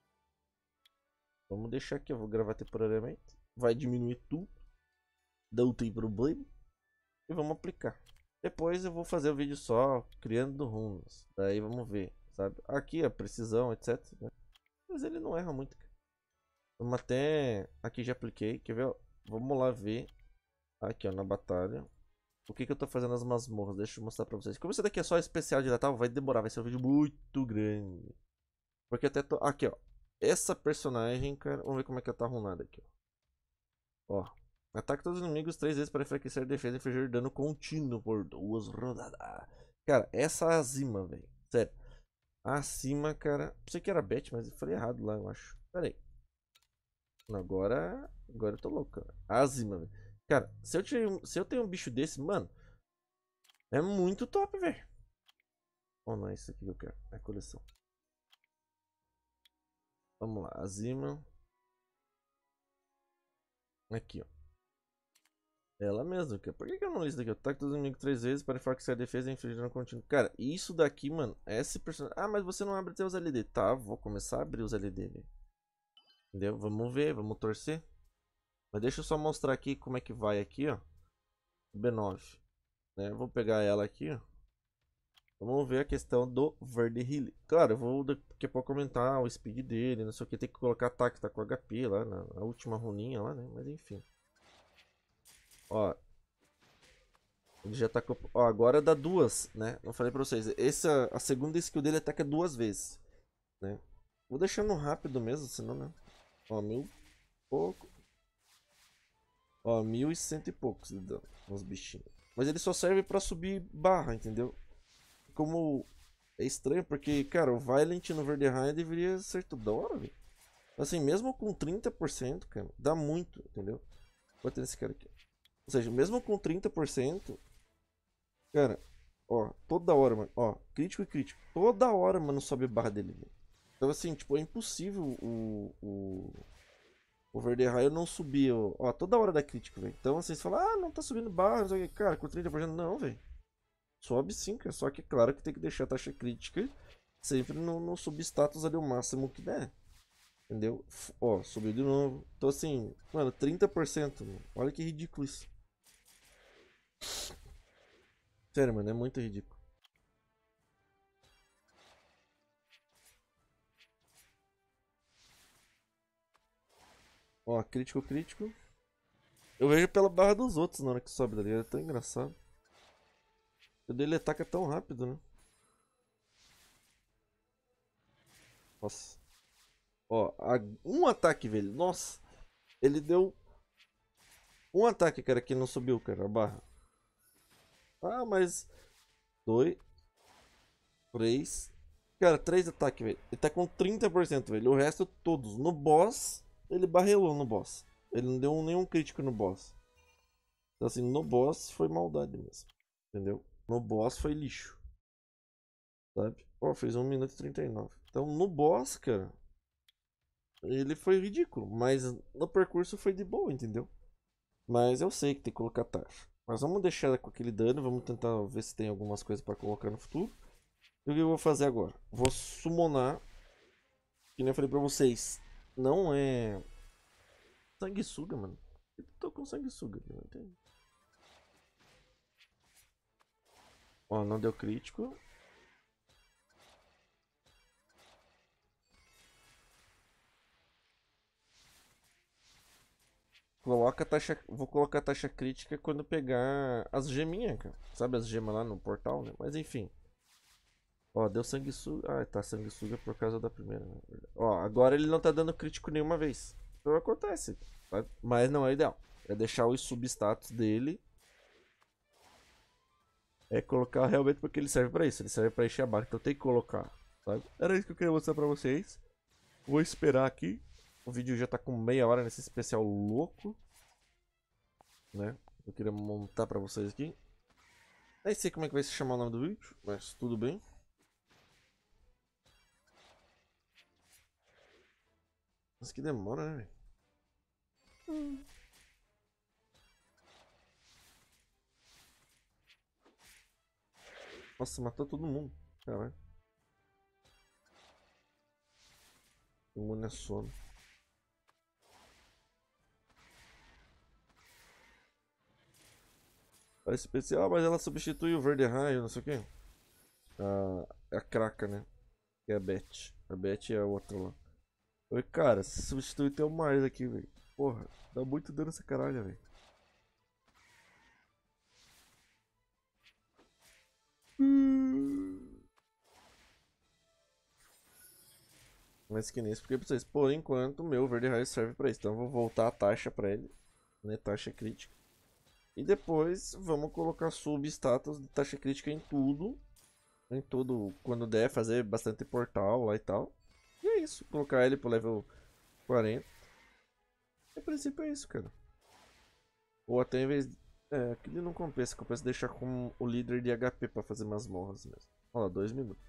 Vamos deixar aqui, eu vou gravar temporariamente. Vai diminuir tudo. Não tem problema. E vamos aplicar. Depois eu vou fazer o vídeo só criando runas. Daí vamos ver, sabe? Aqui a precisão, etc, né? Mas ele não erra muito. Vamos até... Aqui já apliquei. Quer ver? Ó? Vamos lá ver. Aqui, ó, na batalha. O que que eu tô fazendo nas masmorras? Deixa eu mostrar pra vocês. Como esse daqui é só especial de Natal, vai demorar. Vai ser um vídeo muito grande. Porque até tô... Aqui, ó. Essa personagem, cara... Vamos ver como é que ela tá runada aqui, ó. Ó. Ataque todos os inimigos 3 vezes para enfraquecer a defesa e infligir dano contínuo por 2 rodadas. Cara, essa Azima, velho. Sério. Acima, cara. Pensei que era Bet, mas eu falei errado lá, eu acho. Pera aí. Agora eu tô louco, cara. Azima, velho. Cara, se eu tenho um bicho desse, mano, é muito top, velho. Oh, não é isso aqui que eu quero. É a coleção. Vamos lá, Azima. Aqui, ó. Ela mesma, cara. Por que eu não li isso daqui? Ataque dos inimigos 3 vezes para enfraquecer a defesa e infligir dano contínuo. Cara, isso daqui, mano, esse personagem. Ah, mas você não abre seus LD. Tá, vou começar a abrir os LD, velho. Entendeu? Vamos ver, vamos torcer. Mas deixa eu só mostrar aqui como é que vai aqui, ó. B9. Né? Vou pegar ela aqui, ó. Vamos ver a questão do Verde Hill. Claro, eu vou daqui a pouco comentar o speed dele, não sei o que. Tem que colocar ataque, tá com HP lá, na última runinha lá, né? Mas enfim. Ó, ele já tá com... Ó, agora dá duas, né? Eu falei pra vocês. A segunda skill dele ataca 2 vezes, né? Vou deixando rápido mesmo, senão, né? Ó, 1000 e pouco. Ó, 1100 e poucos de dano nos bichinhos. Mas ele só serve pra subir barra, entendeu? Como... É estranho, porque, cara, o Violent no Verdeheim deveria ser toda hora, velho. Assim, mesmo com 30%, cara, dá muito, entendeu? Vou ter esse cara aqui. Ou seja, mesmo com 30%, cara, ó, toda hora, mano. Ó, crítico e crítico. Toda hora, mano, sobe a barra dele, velho. Então, assim, tipo, é impossível o Verde Raio não subir, ó, toda hora da crítico, velho. Então, assim, você fala, ah, não tá subindo barra, não sei o que. Cara, com 30%, não, velho. Sobe sim, cara. Só que, claro, que tem que deixar a taxa crítica sempre no substatus ali o máximo que der. Entendeu? Ó, subiu de novo. Então, assim, mano, 30%. Mano. Olha que ridículo isso. Sério, mano, é muito ridículo. Ó, crítico, crítico. Eu vejo pela barra dos outros na hora que sobe dali. É tão engraçado. O dele ataca tão rápido, né? Nossa. Ó, um ataque, velho. Nossa. Ele deu um ataque, cara, que não subiu, cara, a barra. Ah, mas... Dois. Três. Cara, 3 ataques, velho. Ele tá com 30%, velho. O resto, todos. No boss, ele barrelou no boss. Ele não deu nenhum crítico no boss. Então, assim, no boss foi maldade mesmo. Entendeu? No boss foi lixo. Sabe? Ó, fez 1 minuto e 39. Então, no boss, cara, ele foi ridículo. Mas no percurso foi de boa, entendeu? Mas eu sei que tem que colocar taxa. Mas vamos deixar com aquele dano. Vamos tentar ver se tem algumas coisas pra colocar no futuro. E o que eu vou fazer agora? Vou summonar. Que nem eu falei pra vocês. Não é sanguessuga, mano. Eu tô com sanguessuga, não entendo. Ó, não deu crítico. Coloca a taxa. Vou colocar a taxa crítica quando pegar as geminhas, cara. Sabe as gemas lá no portal, né? Mas enfim. Ó, deu sanguessuga. Ah, tá sanguessuga por causa da primeira, né? Ó, agora ele não tá dando crítico nenhuma vez. Então acontece. Sabe? Mas não é o ideal. É deixar os substatus dele. É colocar realmente porque ele serve pra isso. Ele serve pra encher a barra. Então tem que colocar. Sabe? Era isso que eu queria mostrar pra vocês. Vou esperar aqui. O vídeo já tá com meia hora nesse especial louco, né? Eu queria montar pra vocês aqui. Nem sei como é que vai se chamar o nome do vídeo, mas tudo bem. Mas que demora, né, velho? Nossa, matou todo mundo. Caralho. Imune a sono. A especial, mas ela substitui o verde raio, não sei o que. A Kraka, né? Que é a Beth. A Beth é a outra lá. Oi, cara, se substitui teu mais aqui, velho. Porra, dá muito dano essa caralho, velho. Mas que nem expliquei pra vocês. Por enquanto, o meu verde raio serve pra isso. Então eu vou voltar a taxa pra ele. Né? Taxa crítica. E depois vamos colocar sub-status de taxa crítica em tudo. Em tudo, quando der, fazer bastante portal lá e tal. E é isso. Colocar ele pro level 40. A princípio é isso, cara. Ou até em vez. É, aquele não compensa deixar com o líder de HP pra fazer masmorras mesmo. Olha lá, 2 minutos.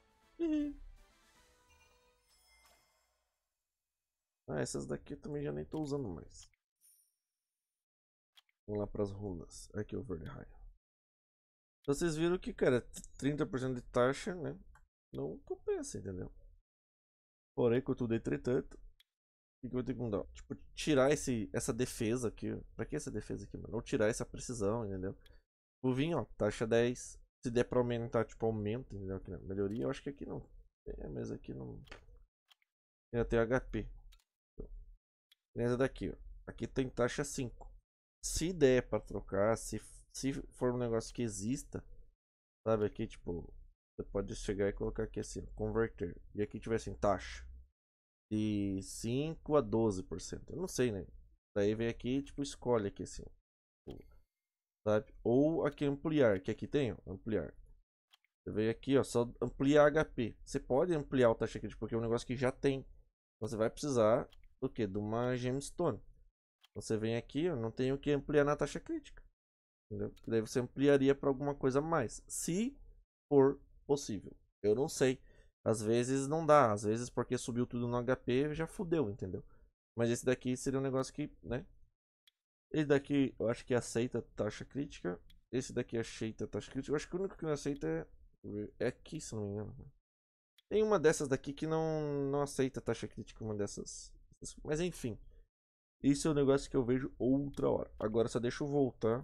Ah, essas daqui eu também já nem tô usando mais. Vamos lá pras runas. Aqui o verde raio. Vocês viram que, cara, 30% de taxa, né? Não compensa, entendeu? Porém, contudo, entretanto, o que eu vou ter que mudar? Tipo, tirar essa defesa aqui. Pra que essa defesa aqui, mano? Ou tirar essa precisão, entendeu? O vinho, ó, taxa 10. Se der pra aumentar, tipo, aumenta, entendeu? Aqui, não. Melhoria, eu acho que aqui não. É, mas aqui não. Tem até HP. Essa daqui, ó. Aqui tem taxa 5. Se der pra trocar, se for um negócio que exista, sabe? Aqui, tipo, você pode chegar e colocar aqui assim, converter. E aqui tiver assim, taxa de 5 a 12%. Eu não sei, né? Daí vem aqui, tipo, escolhe aqui assim, sabe? Ou aqui ampliar, que aqui tem, ó, ampliar. Você vem aqui, ó, só ampliar HP. Você pode ampliar o taxa crítica, porque é um negócio que já tem. Então você vai precisar do que? De uma gemstone. Você vem aqui, ó, não tem o que ampliar na taxa crítica. Entendeu? Daí você ampliaria para alguma coisa a mais. Se for possível. Eu não sei. Às vezes não dá. Às vezes porque subiu tudo no HP já fudeu, entendeu? Mas esse daqui seria um negócio que, né? Esse daqui eu acho que aceita taxa crítica. Esse daqui aceita taxa crítica. Eu acho que o único que não aceita é aqui, se não me engano. Tem uma dessas daqui que não aceita taxa crítica. Uma dessas. Mas enfim. Isso é um negócio que eu vejo outra hora. Agora só deixa eu voltar.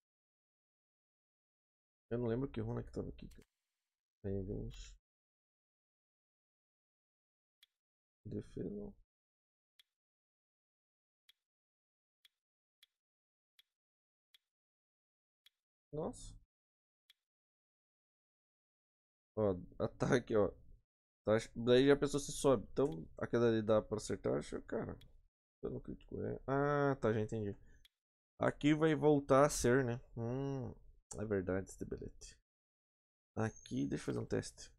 Eu não lembro que runa que tava aqui, cara. Revenge. Defesa. Nossa. Ó, ataque, ó. Daí já a pessoa se sobe. Então, aquela ali dá pra acertar, acho, cara. Eu não critico. Ah, tá, já entendi. Aqui vai voltar a ser, né? É verdade, esse belete. Aqui, deixa eu fazer um teste.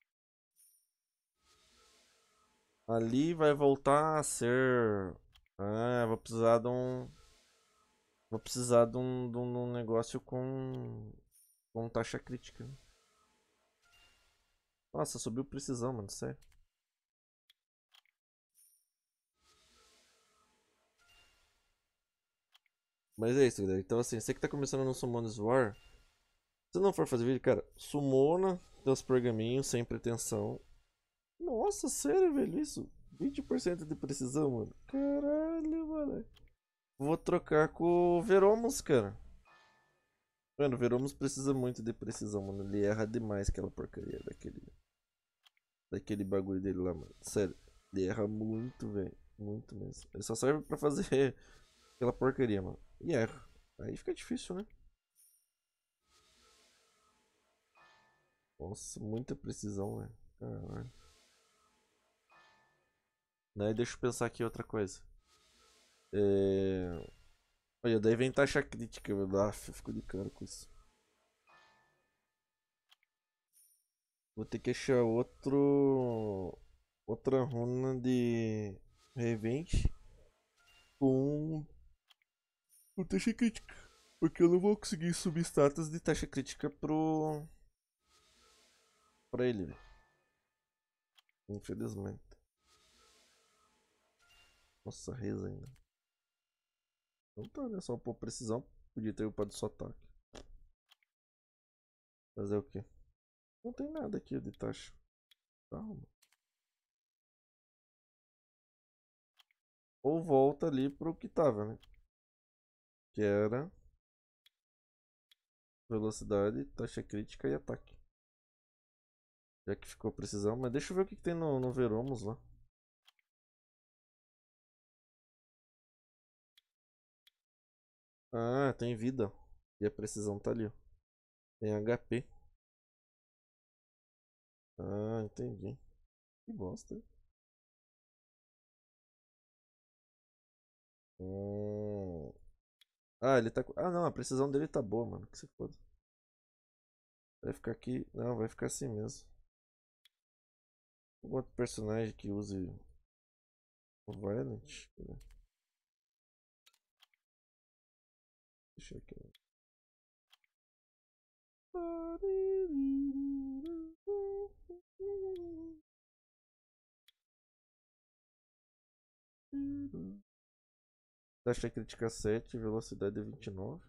Ali vai voltar a ser. Ah, vou precisar de um. Vou precisar de um negócio com taxa crítica. Nossa, subiu precisão, mano, sério. Mas é isso, galera. Então, assim, você que tá começando no Summoners War, se não for fazer vídeo, cara, sumona teus pergaminhos sem pretensão. Nossa, sério, velho, isso? 20% de precisão, mano. Caralho, mano. Vou trocar com o Veromos, cara. Mano, o Veromos precisa muito de precisão, mano. Ele erra demais aquela porcaria daquele bagulho dele lá, mano. Sério, ele erra muito, velho. Muito mesmo. Ele só serve pra fazer aquela porcaria, mano. E erra. Aí fica difícil, né? Nossa, muita precisão, velho. Caralho. Daí deixa eu pensar aqui outra coisa. É... Olha, daí vem taxa crítica, meu. Fico de cara com isso. Vou ter que achar outra runa de Revenge com, com taxa crítica. Porque eu não vou conseguir subir status de taxa crítica pra ele, velho. Infelizmente. Nossa, reza ainda. Não tá, né? Só por precisão. Podia ter upado só ataque. Fazer o quê? Não tem nada aqui de taxa. Calma. ou volta ali pro que tava, né? Que era velocidade, taxa crítica e ataque. Já que ficou precisão. Mas deixa eu ver o que tem no Veromos lá. Ah, tem vida. E a precisão tá ali, ó. Tem HP. Ah, entendi. Que bosta. Hum. Ah, ele tá. Ah, não, a precisão dele tá boa, mano. Que se foda. Vai ficar aqui. Não, vai ficar assim mesmo. Algum outro personagem que use o Violent? Deixa eu aqui. Taxa crítica 7, velocidade 29.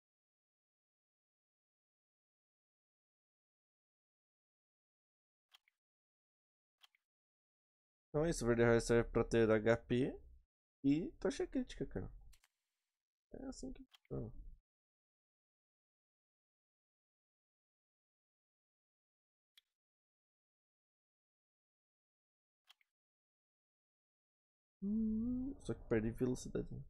Então é isso, o Verde Raio serve pra ter HP e taxa crítica, cara. É assim que funciona. Só que perde velocidade. Né?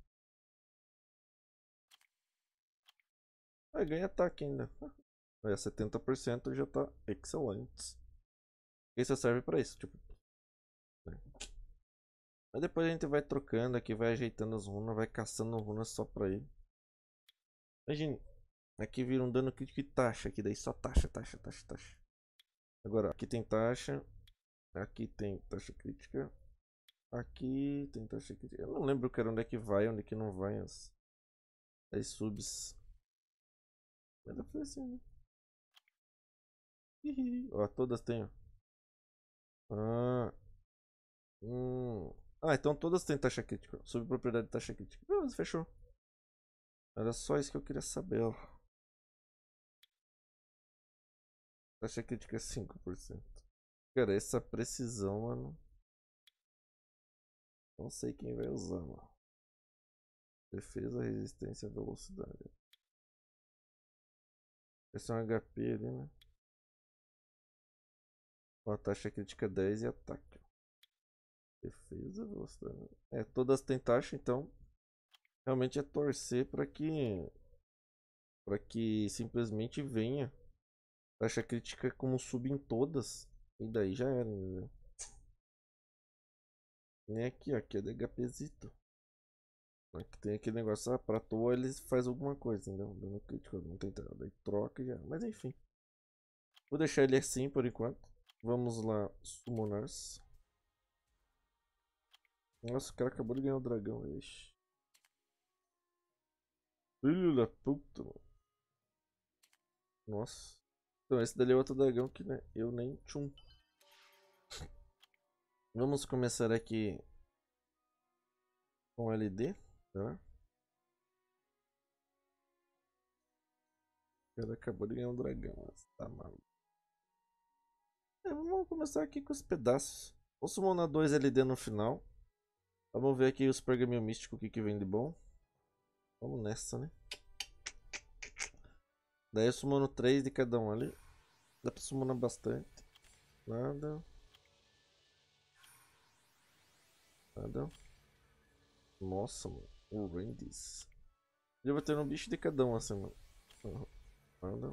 Ah, ganha ataque ainda. É, 70% já tá excelente. Isso serve pra isso, tipo. Né? Mas depois a gente vai trocando aqui, vai ajeitando as runas, vai caçando runas só pra ele. Imagine, aqui vira um dano crítico e taxa, aqui daí só taxa, taxa, taxa, taxa. Agora, aqui tem taxa, aqui tem taxa crítica, aqui tem taxa crítica. Eu não lembro que era onde é que vai, onde é que não vai as subs. Mas dá pra fazer assim, né? Ó, todas têm, ó. Ah, então todas têm taxa crítica. Subpropriedade de taxa crítica. Beleza, fechou. Era só isso que eu queria saber, ó. Taxa crítica é 5%. Cara, essa precisão, mano. Não sei quem vai usar, mano. Defesa, resistência, velocidade. Esse é um HP ali, né? Ó, taxa crítica 10 e ataque. Defesa, velocidade. É, todas têm taxa, então. Realmente é torcer para que simplesmente venha taxa crítica como sub em todas. E daí já era, entendeu? Nem aqui, ó, aqui é de HPzito. Aqui tem aquele negócio, ah, pra toa eles faz alguma coisa, entendeu? Dando crítico, não tem nada. Daí troca e já. Mas enfim. Vou deixar ele assim por enquanto. Vamos lá, Summoners. Nossa, o cara acabou de ganhar o dragão, ixi. Filho da puta, mano. Nossa. Então, esse dali é outro dragão que né, eu nem tchum. Vamos começar aqui com LD, tá? O cara acabou de ganhar um dragão, mas tá maluco. Vamos começar aqui com os pedaços. Vou summonar 2 LD no final. Vamos ver aqui os pergaminhos místicos, o que vem de bom. Vamos nessa, né? Daí eu summono 3 de cada um ali. Dá pra summonar bastante. Nada. Nada. Nossa, mano. O Randis. Eu vou ter um bicho de cada um assim, mano. Nada.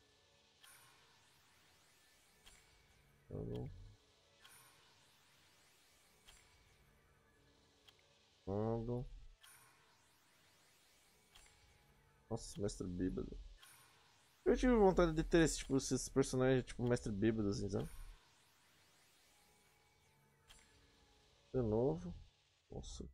Nada. Nada. Nossa, Mestre Bêbado. Eu tive vontade de ter esse, tipo, esses personagens, tipo, Mestre Bêbado, assim, sabe? De novo. Nossa.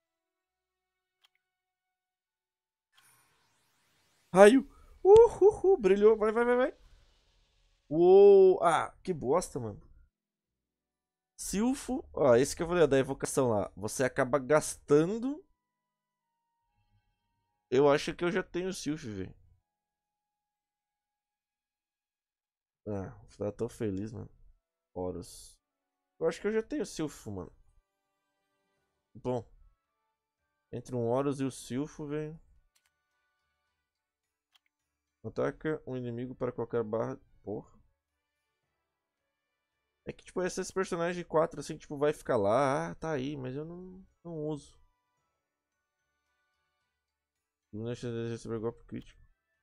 Raio! Brilhou. Vai, vai, vai, vai. Uou! Ah, que bosta, mano. Silfo. Ó, esse que eu falei da evocação lá. Você acaba gastando. Eu acho que eu já tenho Silph, velho. Ah, tá tão feliz, mano. Horus. Eu acho que eu já tenho Silph, mano. Bom. Entre um Horus e o Silfo, velho. Ataca um inimigo para qualquer barra. Porra. É que, tipo, esses personagens de 4, assim, tipo, vai ficar lá. Ah, tá aí, mas eu não uso. Não chance de receber golpe crítico.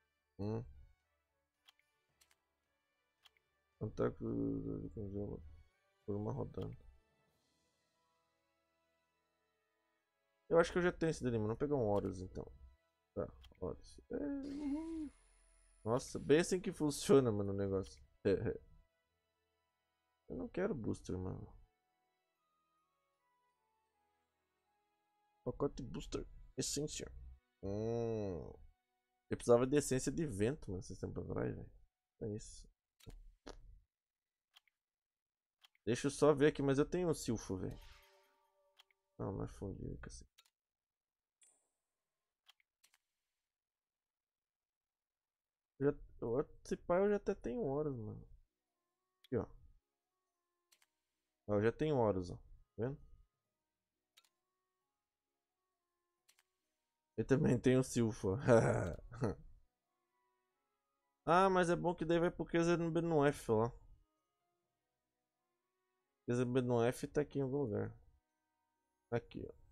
Ataque congela por uma rodada. Eu acho que eu já tenho esse dele, mano. Vamos pegar um Horus, então. Tá, Horus. Nossa, bem assim que funciona, mano, o negócio. Eu não quero booster, mano. Pacote booster. Essência. Eu precisava de essência de vento, mano, esses tempos atrás, velho. É isso. Deixa eu só ver aqui, mas eu tenho o Silfo, velho. Não é fundido, cacete. Se pá, eu já até tenho Horus, mano. Aqui, ó. Eu já tenho Horus, ó. Tá vendo? Eu também tenho Silfo. Ah, mas é bom que daí vai pro QZB no F lá. QZB no F tá aqui em algum lugar. Aqui, ó.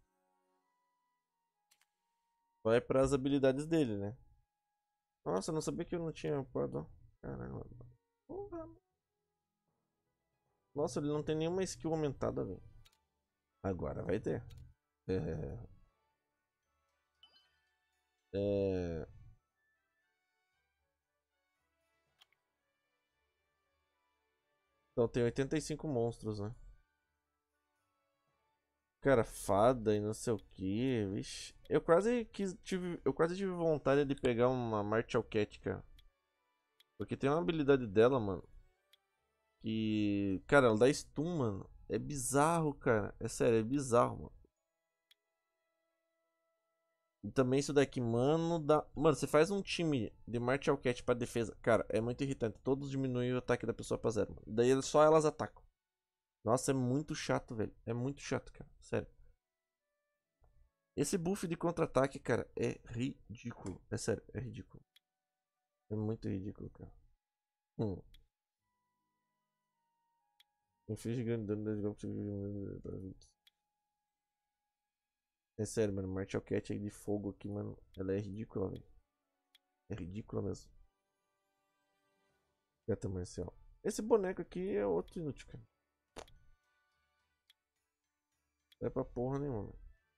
Vai pras habilidades dele, né? Nossa, eu não sabia que eu não tinha upado. Caramba. Porra. Nossa, ele não tem nenhuma skill aumentada, velho. Agora vai ter. É... É... Então tem 85 monstros, né? Cara, fada e não sei o que, vixe. Eu quase tive vontade de pegar uma Martial Cat, cara. Porque tem uma habilidade dela, mano. Que, cara, ela dá stun, mano. É bizarro, cara. É sério, é bizarro, mano. E também isso daqui, mano, dá... Mano, você faz um time de Martial Cat pra defesa. Cara, é muito irritante. Todos diminuem o ataque da pessoa pra zero, mano. Daí só elas atacam. Nossa, é muito chato, velho. É muito chato, cara. Sério. Esse buff de contra-ataque, cara, é ridículo. É sério, é ridículo. É muito ridículo, cara. Inflige grande dano de golpes. É sério, mano. Martial Cat aí de fogo aqui, mano. Ela é ridícula, velho. É ridícula mesmo. Gata marcial. Esse boneco aqui é outro inútil, cara. Não é pra porra nenhuma.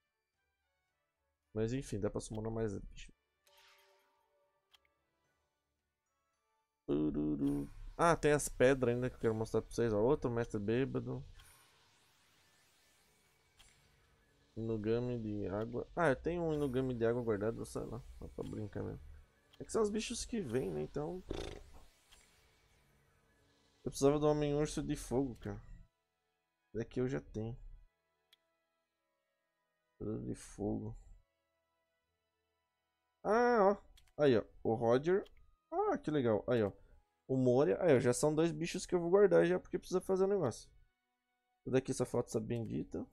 Mas enfim, dá pra summonar mais bicho. Ah, tem as pedras ainda que eu quero mostrar pra vocês. Ó, outro mestre bêbado. Inugami de água. Ah, eu tenho um Inugami de água guardado, sei lá. Só pra brincar mesmo. É que são os bichos que vêm, né? Então. Eu precisava do Homem Urso de Fogo, cara. Daqui eu já tenho. De fogo. Ah, ó. Aí, ó. O Roger. Ah, que legal. Aí, ó. O Moria. Aí, ó. Já são dois bichos que eu vou guardar já porque precisa fazer o negócio. Daqui só falta essa bendita.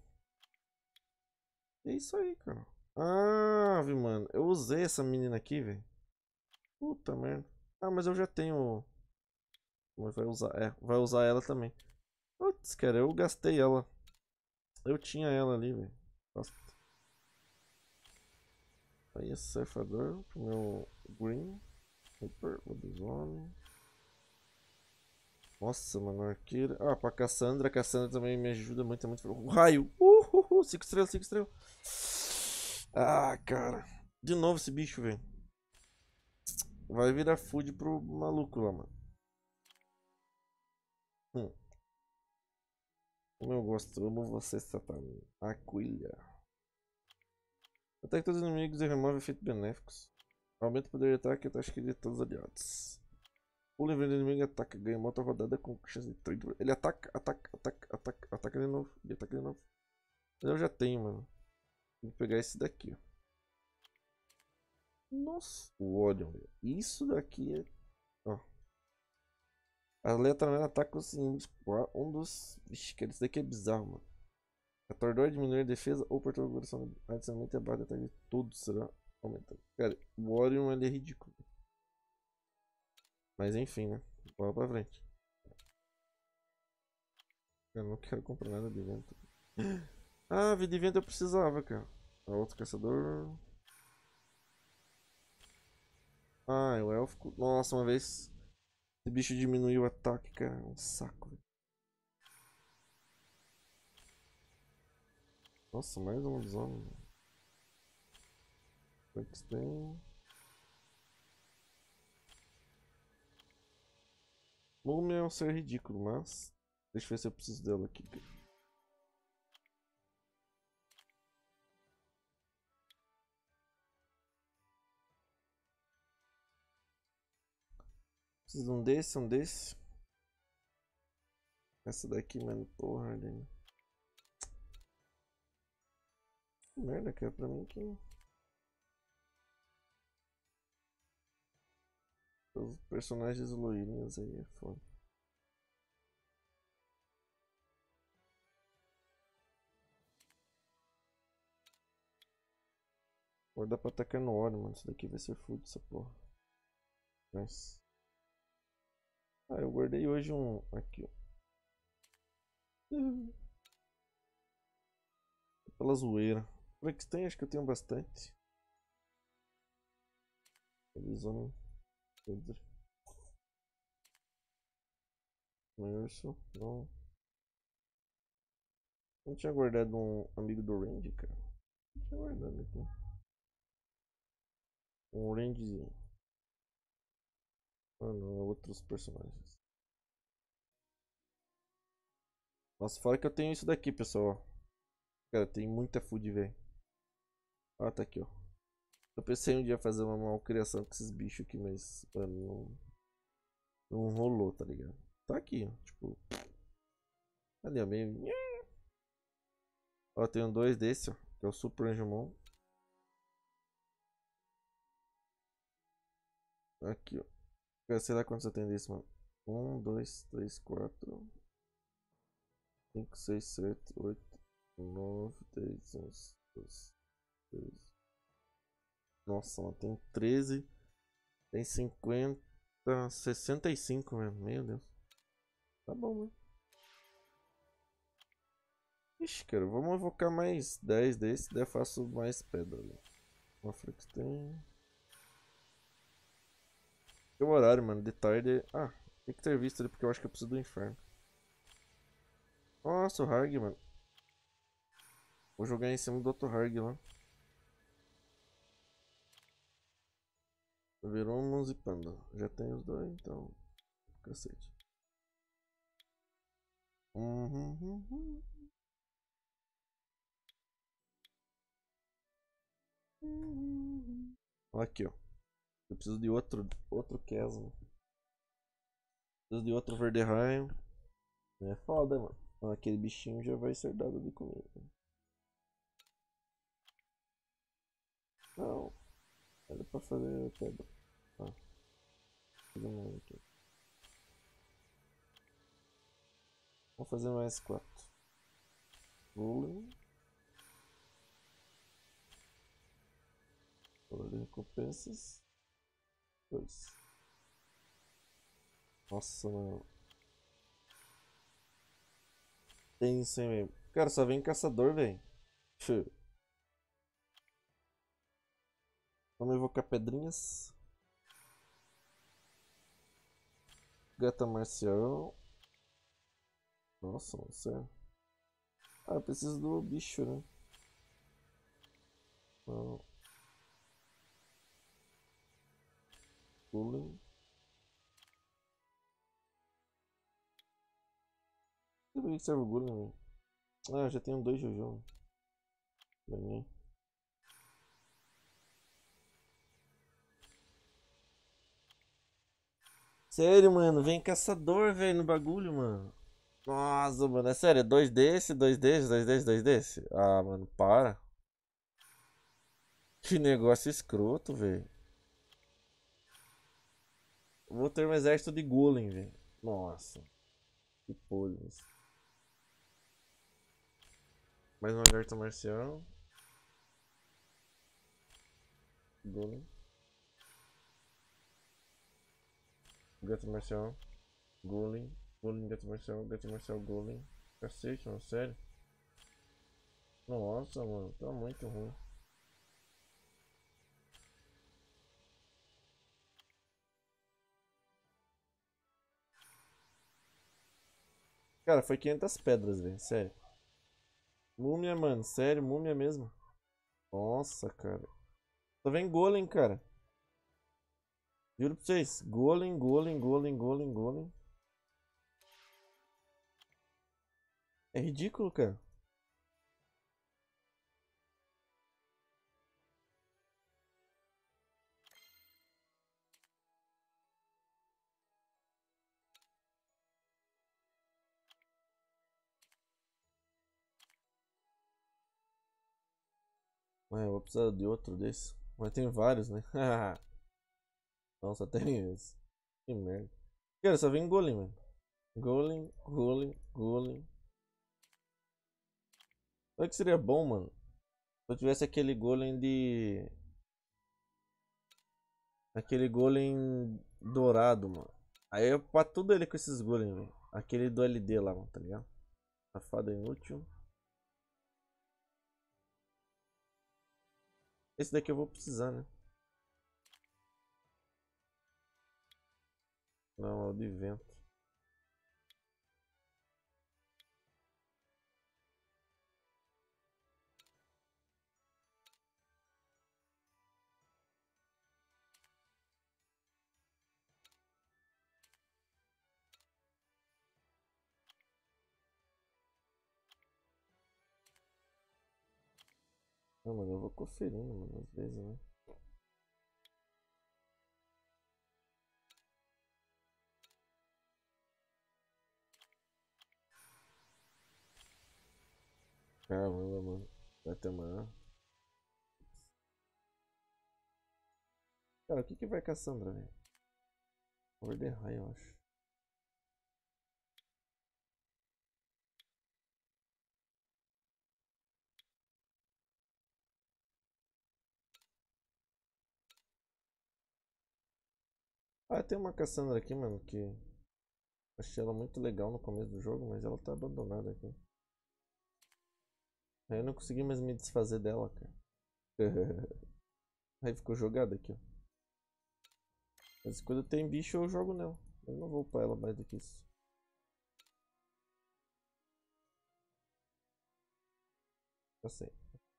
É isso aí, cara. Ah, vi, mano. Eu usei essa menina aqui, velho. Puta merda. Ah, mas eu já tenho. Mas vai usar. É, vai usar ela também. Putz, cara, eu gastei ela. Eu tinha ela ali, velho. Aí esse surfador pro meu Green. Reaper, lobisomem. Nossa, mano, arqueira. Ah, pra Cassandra. A Cassandra também me ajuda muito. É muito. O raio. 5 estrelas, 5 estrelas. Ah, cara. De novo esse bicho, velho. Vai virar food pro maluco lá, mano. Como eu gosto, amo você, Satã. Aquilha. Ataque todos os inimigos e remove efeitos benéficos. Aumenta o poder de ataque e a taxa de todos os aliados. O livro do inimigo ataca, ganha uma outra rodada com chance de 30. Ele ataca, ataca de novo. E ataca de novo. Mas eu já tenho, mano. Vou pegar esse daqui, ó. Nossa, o Orion. Isso daqui é. Ó. Aleatoriamente ataca os inimigos. Um dos. Vixe, cara, isso daqui é bizarro, mano. Atordou, diminuir a defesa ou perturbar o coração. Adicionalmente a barra de ataque de todos será aumentada. Cara, o Orion ele é ridículo. Mas enfim, né? Bola pra frente. Eu não quero comprar nada de vento. Ah, vida de vento eu precisava, cara. Outro caçador. Ah, é o élfico. Nossa, uma vez esse bicho diminuiu o ataque, cara. É um saco, velho. Nossa, mais um lobisomem. Quantos tem? Múmia é um ser ridículo, mas. Deixa eu ver se eu preciso dela aqui, cara. Preciso de um desse, um desse. Essa daqui, mano, porra, né? Que merda, cara, pra mim que. Os personagens loirinhos aí é foda. Agora dá pra atacar no óleo, mano. Isso daqui vai ser food, essa porra. Mas. Ah, eu guardei hoje um. Aqui, ó. Pela zoeira. Como é que tem? Acho que eu tenho bastante. Lobisomem. Pedro. Urso. Não. Não tinha guardado um amigo do Randy, cara. Não tinha guardado aqui. Um Randy. Ah, não. É outros personagens. Nossa, fora que eu tenho isso daqui, pessoal. Cara, tem muita food, velho. Ah, tá aqui, ó. Eu pensei um dia fazer uma malcriação com esses bichos aqui, mas, mano, não rolou, tá ligado? Tá aqui, ó. Tipo, cadê a meme? Ó, eu tenho dois desse, ó. Que é o Super Angemon. Aqui, ó. Cara, sei lá quantos eu tenho desse, mano. 1, 2, 3, 4, 5, 6, 7, 8, 9, 10, 11, 12, 13. Nossa, mano, tem 13. Tem 50, 65, mano. Meu Deus. Tá bom, mano. Ixi, cara, vamos evocar mais 10 desse, daí eu faço mais pedra ali. Uma Frex tem. Que horário, mano, de tarde. Ah, tem que ter visto ali porque eu acho que eu preciso do inferno. Nossa, o Harg, mano. Vou jogar em cima do outro Harg lá. Virou um e Panda. Já tem os dois, então. Cacete. Uhum. Aqui, ó. Eu preciso de outro Chasm. Preciso de outro Verdeheim. É foda, mano. Aquele bichinho já vai ser dado de comer. Não, era pra fazer pedra. Ah, fazer mais aqui. Vamos fazer mais 4. Rolling. Valor de recompensas. 2. Nossa, mano. Tem isso aí mesmo. Cara, só vem caçador, velho. Vamos evocar pedrinhas. Gata marcial. Nossa, não sei. Ah, eu preciso do bicho, né? Não. Golem. Não sei pra que serve o Golem, velho. Ah, eu já tenho dois Jojo. Ganhei. Sério, mano. Vem caçador, velho, no bagulho, mano. Nossa, mano. É sério. É dois desse, dois desse, dois desse, dois desse. Ah, mano, para. Que negócio escroto, velho. Vou ter um exército de Golem, velho. Nossa. Que podre isso. Mais uma carta marcial. Golem. Gato marcial. Golem. Golem, gato marcial, golem. Cacete, mano, sério. Nossa, mano, tá muito ruim. Cara, foi 500 pedras, velho, sério. Múmia, mano, sério, múmia mesmo. Nossa, cara. Só vem golem, cara. Juro pra vocês. Golem, golem, golem, golem, golem. É ridículo, cara. Ah, eu vou precisar de outro desse. Mas tem vários, né? Não, só tem esse. Que merda. Cara, só vem golem, mano. Golem, golem, golem. Olha que seria bom, mano. Se eu tivesse aquele golem de. Aquele golem dourado, mano. Aí eu pra tudo ele com esses golem, velho. Aquele do LD lá, mano, tá ligado? Safado inútil. Esse daqui eu vou precisar, né? Não, é o de vento. Não, mano, eu vou conferindo, mano, às vezes, né? Caramba, mano. Vai ter amanhã. Cara, o que que vai Cassandra, velho? Overderhigh, eu acho. Ah, tem uma Cassandra aqui, mano, que achei ela muito legal no começo do jogo, mas ela tá abandonada aqui. Aí eu não consegui mais me desfazer dela, cara. Aí ficou jogada aqui, ó. Mas quando tem bicho eu jogo nela. Eu não vou upar ela mais do que isso. Eu sei.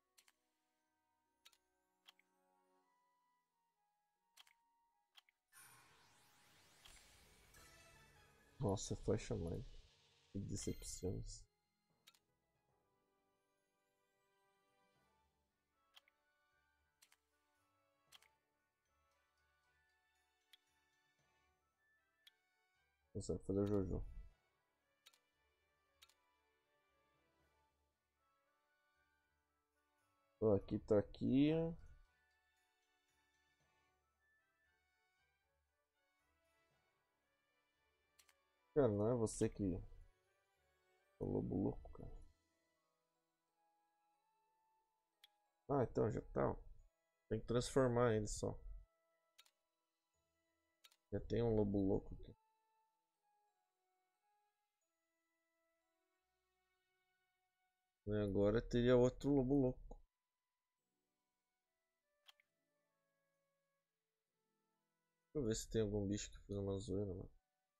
Nossa, flecha mãe. Que decepções. Nossa, foi o Jojo. Ó, aqui tá aqui. Cara, não é você que. É o lobo louco, cara. Ah, então já tá. Ó. Tem que transformar ele só. Já tem um lobo louco aqui. E agora teria outro lobo louco. Deixa eu ver se tem algum bicho que fez uma zoeira, mano.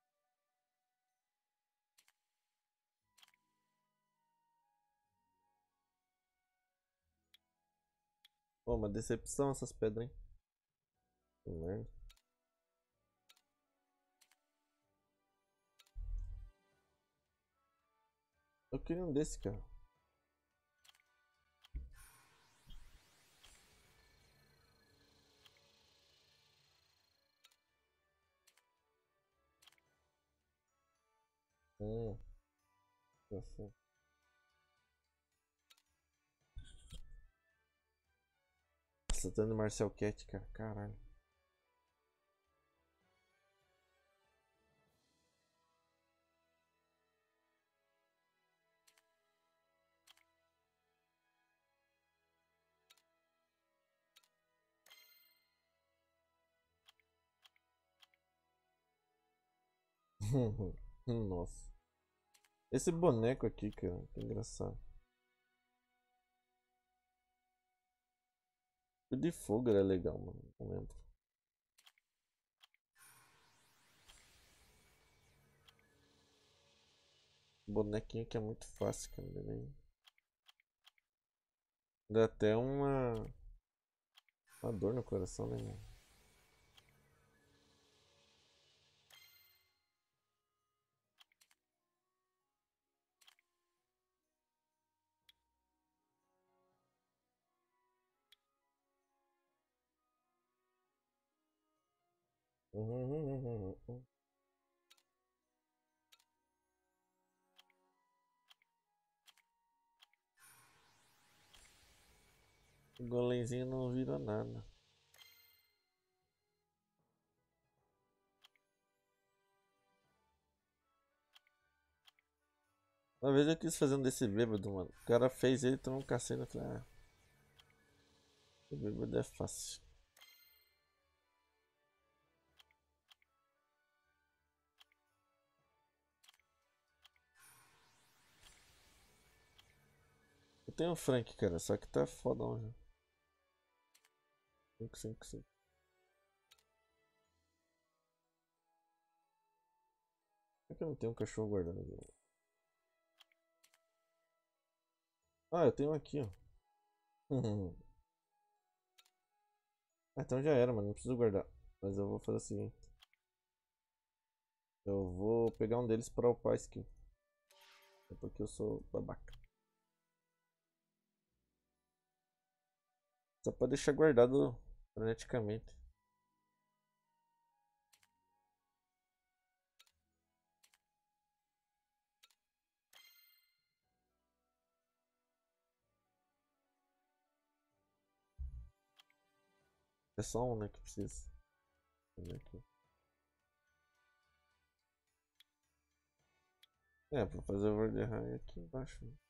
Pô, uma decepção essas pedras, hein? Que merda. Eu queria um desse, cara. Já sei. Nossa, tá no Marcel Cat, cara. Caralho. Nossa. Esse boneco aqui, cara, que engraçado. O de fogo era legal, mano. Não lembro. Bonequinho que é muito fácil, cara. Dá até uma dor no coração, né, mano? O golemzinho não vira nada. Uma vez eu quis fazer um desse bêbado, mano. O cara fez ele tomar um cacete. Eu falei, ah, o bêbado é fácil. Eu tenho o Frank, cara, só que tá fodão já. 5, 5, 5. Por que eu não tenho um cachorro guardado aqui? Ah, eu tenho um aqui, ó. Ah, então já era, mano. Não preciso guardar. Mas eu vou fazer o seguinte. Eu vou pegar um deles pra upar a skill. É porque eu sou babaca. Só pra deixar guardado freneticamente. É só um, né, que precisa. Vamos ver aqui. É, pra fazer o word high aqui embaixo, né?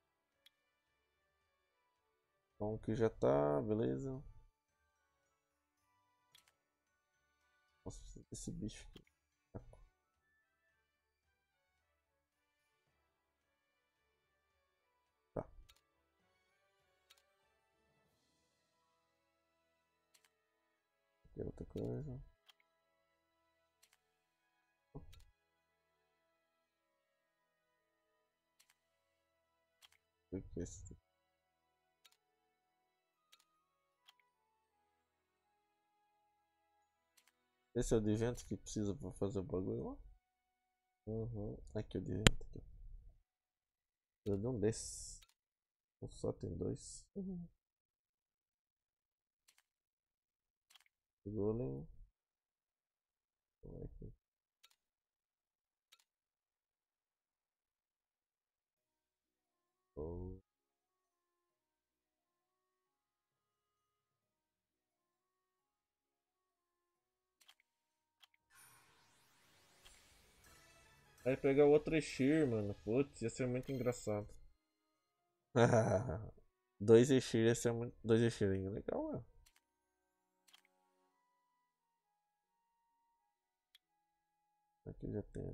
Então que já tá, beleza. Nossa, preciso desse bicho aqui. Tá, aqui é outra coisa. O que é esse? Esse é o de vento que precisa pra fazer o bagulho lá? Uhum. Aqui o de vento. Aqui. Eu dei um desses. Só tem dois. Uhum. Golem. Aqui. Oh. Aí pegar outro Eshir, mano. Putz, ia ser muito engraçado. Dois Eshir ia ser muito. Dois Eshirinhos. Legal, mano. Aqui já tem.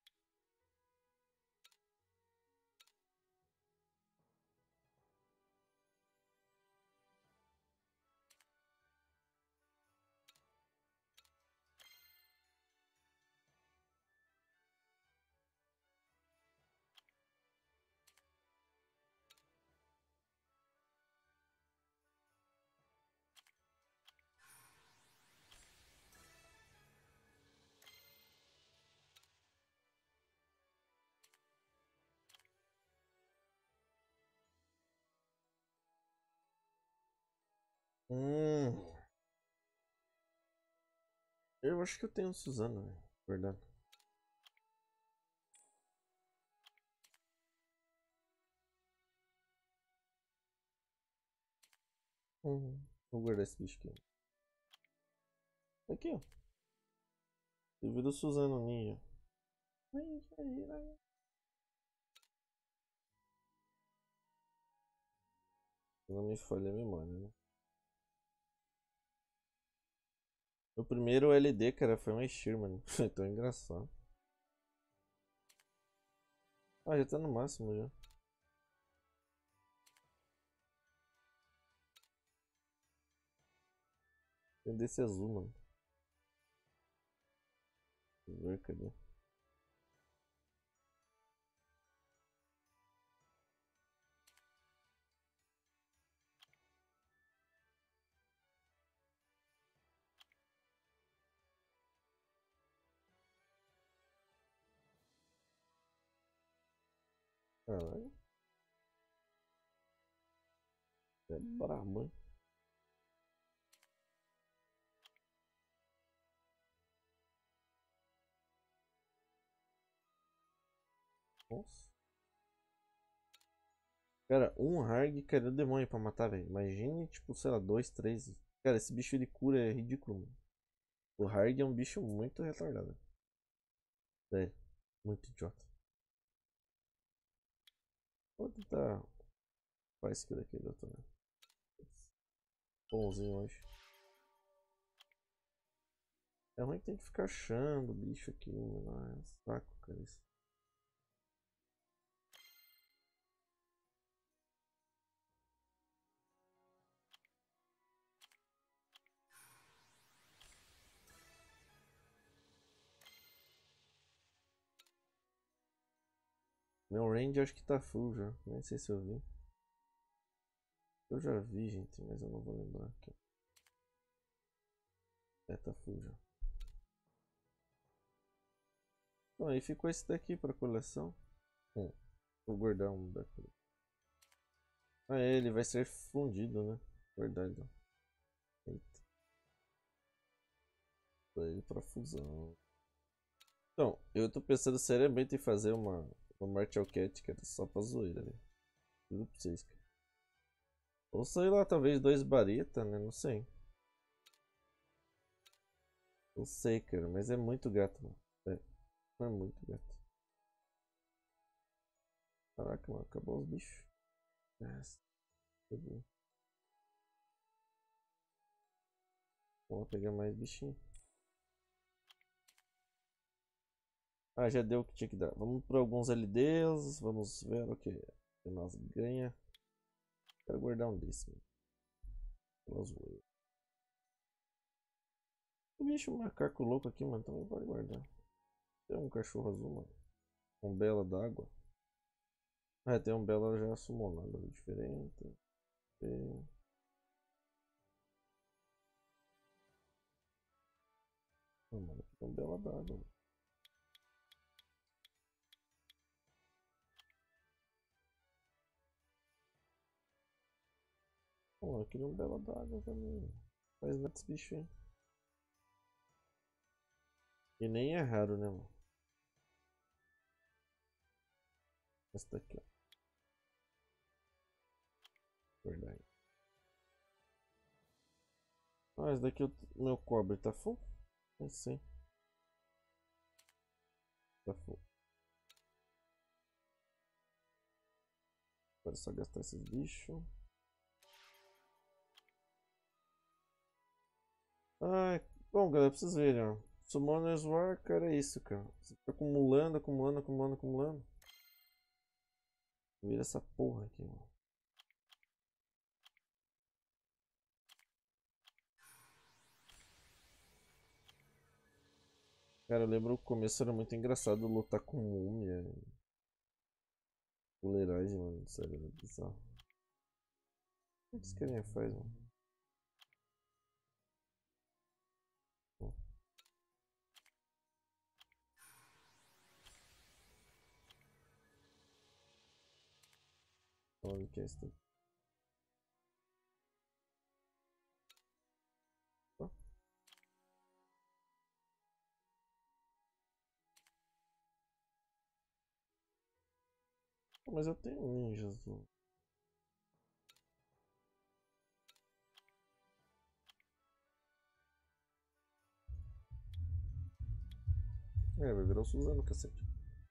Hum. Eu acho que eu tenho um Suzano, velho. Verdade. Vou guardar esse bicho aqui. Aqui, ó. Teve do Suzano Ninja. Não me falha a memória, né? O primeiro LD, cara, foi um Eshir, mano. Foi tão engraçado. Ah, já tá no máximo já. Tem desse azul, mano. Deixa eu ver, cadê? Caralho, é brabo, hein? Nossa. Cara, um Harg, cara, é o demônio pra matar, velho. Imagine, tipo, sei lá, dois, três. Cara, esse bicho de cura é ridículo, mano. O Harg é um bicho muito retardado. Sério, muito idiota. Vou tentar. Faz isso daqui, doutor. Bonzinho hoje. É ruim que tem que ficar achando o bicho aqui, mano. Ah, é um saco, cara. Isso. Meu range acho que tá full já. Nem sei se eu vi. Eu já vi, gente, mas eu não vou lembrar aqui. É, tá full já. Então aí ficou esse daqui pra coleção. Vou guardar um daqui. Ah, é, ele vai ser fundido, né? Verdade. Eita, foi ele pra fusão. Então, eu tô pensando seriamente em fazer uma Martial Cat, cara, só pra zoeira, velho. Juro pra vocês, cara. Ou sei lá, talvez dois barita, né? Não sei. Não sei, cara, mas é muito gato, mano. É muito gato. Caraca, mano, acabou os bichos. Nossa, peguei. Vamos pegar mais bichinho. Ah, já deu o que tinha que dar. Vamos para alguns LDs. Vamos ver o que nós ganha. Quero guardar um desse, mano. Pela zoeira. O bicho macaco louco aqui, mano, também pode guardar. Tem um cachorro azul, mano. Um bela d'água. Ah, tem um bela já summonado ali, diferente. Tem... Ah, mano, aqui tem um bela d'água. Pô, eu queria um bela d'água também. Faz nada esse bicho aí. E nem é raro, né, mano? Esse daqui, ó. Verdade. Ah, esse daqui, o meu cobre tá full? É sim, tá full. Agora é só gastar esses bichos. Ah, bom, galera, pra vocês verem, ó. Summoners War, cara, é isso, cara. Você fica acumulando, acumulando, acumulando, acumulando. Vira essa porra aqui, mano. Cara, eu lembro o começo era muito engraçado lutar com múmia. Fuleiragem, mano. Sério, era bizarro. O que esse carinha faz, mano? Bom, olha o que é isso daqui. Ó, mas eu tenho ninjas. É, vai virar o Suzano, cacete.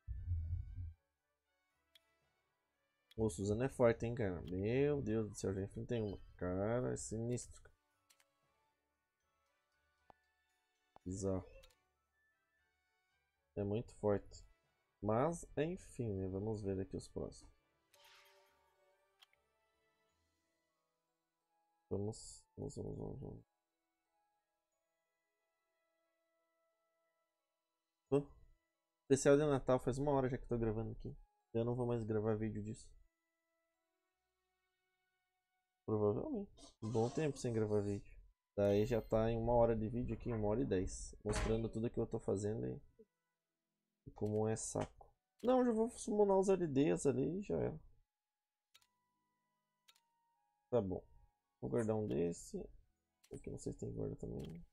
O Suzano é forte, hein, cara. Meu Deus do céu, já enfrentei uma. Cara, é sinistro. Bizarro. É muito forte. Mas, enfim, né? Vamos ver aqui os próximos. Vamos. Oh, especial de Natal, faz 1 hora já que tô gravando aqui. Eu não vou mais gravar vídeo disso. Provavelmente. Um bom tempo sem gravar vídeo. Daí já tá em 1 hora de vídeo aqui, 1 hora e 10. Mostrando tudo que eu tô fazendo e como é saco. Não, já vou summonar os LDs ali e já era. Tá bom. Vou guardar um desse. Aqui não sei se tem que guardar também.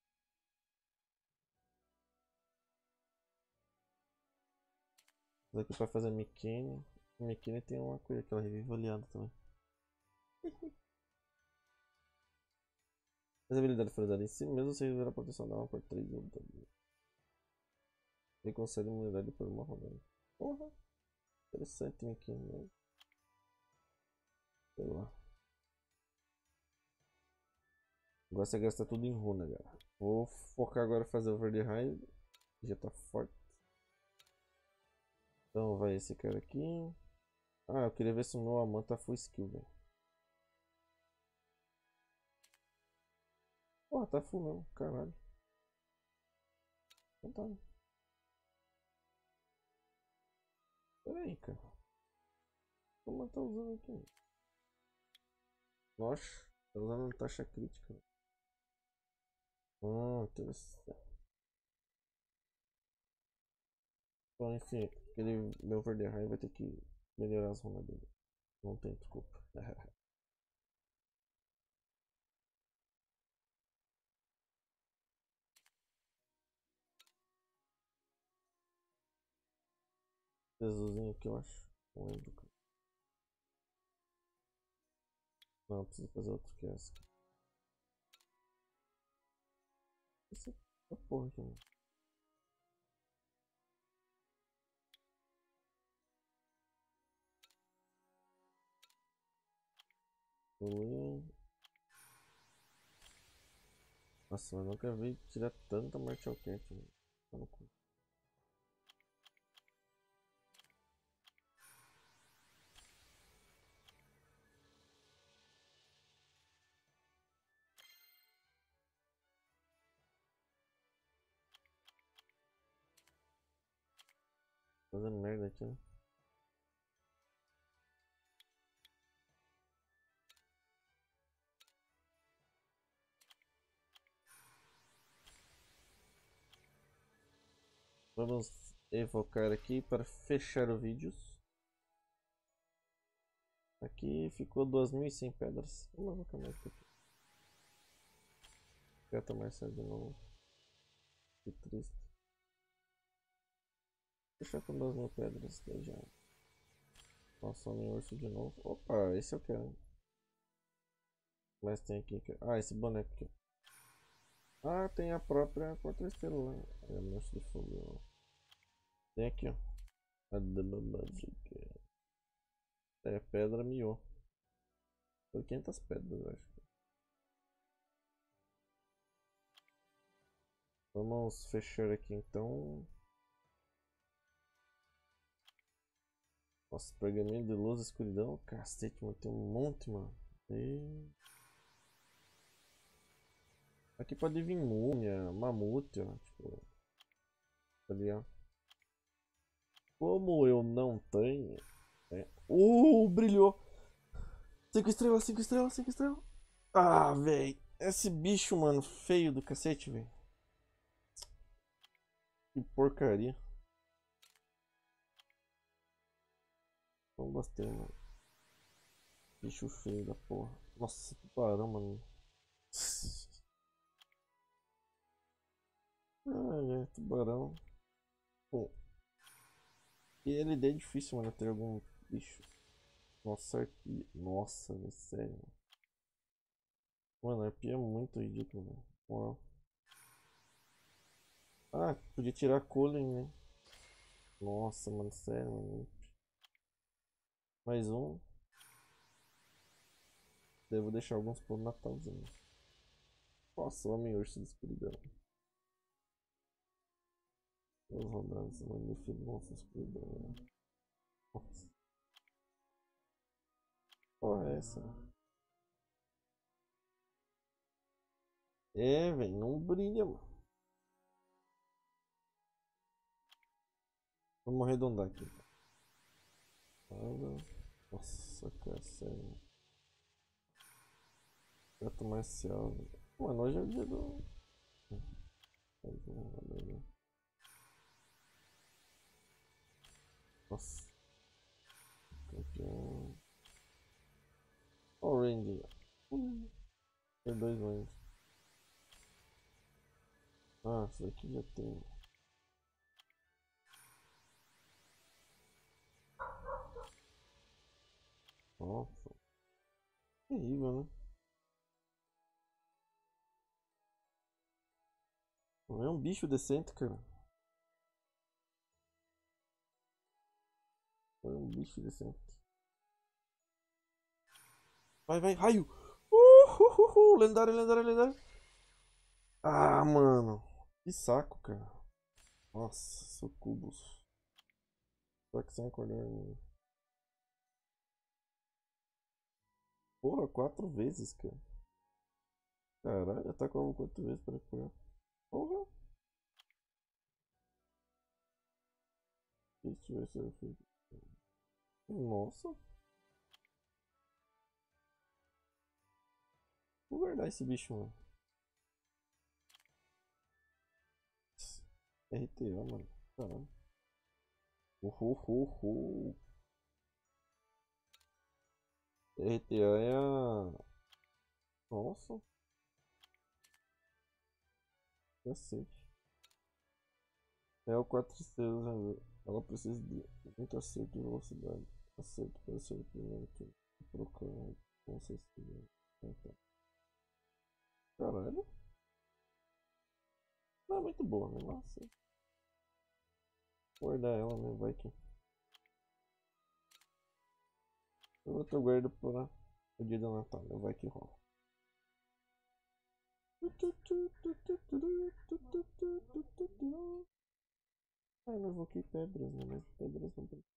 Esse aqui pra fazer a Mikene. A Mikene tem uma coisa que ela revive oleada também. As habilidades foram usadas em si mesmo, você revela a proteção da arma por 3 lutadores. Ele concede imunidade por 1 rodada. Porra! Interessante Mikene, né? Sei lá. Agora você gasta tudo em runa, galera. Vou focar agora em fazer o Verde Raid. Já tá forte. Então vai esse cara aqui. Ah, eu queria ver se o meu Amã tá full skill, velho. Porra, tá full mesmo, caralho. Então tá. Pera aí, cara. Como tá usando aqui? Nossa, tá usando taxa crítica. Interessante. Bom, enfim, aquele meu Verderheim vai ter que melhorar as runas dele. Não tem desculpa. Jesusinho aqui, eu acho. Não lembro. Não, preciso fazer outro que é esse aqui. Esse é porra aqui, mano. Ui. Nossa, eu nunca vi tirar tanta Martial Cat, mano. Tá no cu. Fazendo merda aqui, né? Vamos evocar aqui para fechar o vídeo. Aqui ficou 2100 pedras. Vamos evocar mais aqui. Gata Marcelo de novo. Que triste. Fechar com 2000 pedras. Daí já. Nossa, homem urso de novo. Opa, esse eu quero. Mas tem aqui. Ah, esse boneco aqui. Ah, tem a própria 4 estrelas lá. É monstro de fogo. Tem aqui, ó. A Dama Magic. É pedra miô. Foi 500 pedras, eu acho. Vamos fechar aqui então. Nossa, pergaminho de luz e escuridão. Cacete, mano. Tem um monte, mano. E... aqui pode vir múmia, mamute, ó. Tipo. Ali, ó. Como eu não tenho. É. Brilhou! 5 estrelas, 5 estrelas, 5 estrelas. Ah, velho. Esse bicho, mano, feio do cacete, velho. Que porcaria. Não gostei, mano. Bicho feio da porra. Nossa, tubarão, mano. Ah, é, tubarão. Pô. E LD é difícil, mano, ter algum bicho. Nossa, arpia. Nossa, é sério, mano. Mano, arpia é muito ridículo, velho. Uau. Ah, podia tirar cooling, né? Nossa, mano, sério, mano. Mais um. Devo deixar alguns pro Natalzinho. Nossa, homem urso de escuridão. Os rodados magníficos monstros cuidam. Nossa. Porra, é essa? É, velho, não brilha, mano. Vamos arredondar aqui. Nossa, cara, sério. Gato marcial. Mano, hoje é o dia do. Nossa, campeão. Ó, o Randy. Tem dois Randy. Ah, isso daqui já tem. Nossa, terrível, né? Não é um bicho decente, cara. Não é um bicho decente. Vai, vai, raio! Lendário, lendário, lendário. Ah, mano. Que saco, cara. Nossa, sucubus. Só que sem acordar. Porra, 4 vezes, cara. Caralho, atacou 4 vezes para curar. Porra. Isso vai ser feito. Nossa. Vou guardar esse bicho, mano. RTA, mano. Caralho. Uhuhuhu. RTA é a. Nossa. Cacete. É o 4 estrelas, né? Ela precisa de muito acerto e velocidade. Acerto para ser o primeiro que procura com seus filhos. Então, caralho. Não é muito boa, né? Nossa. Vou guardar ela, né? Vai que. Eu outro guardo para o dia da Natália. Vai que rola. Ah, eu não invoquei pedras, né? Mas pedras não tem.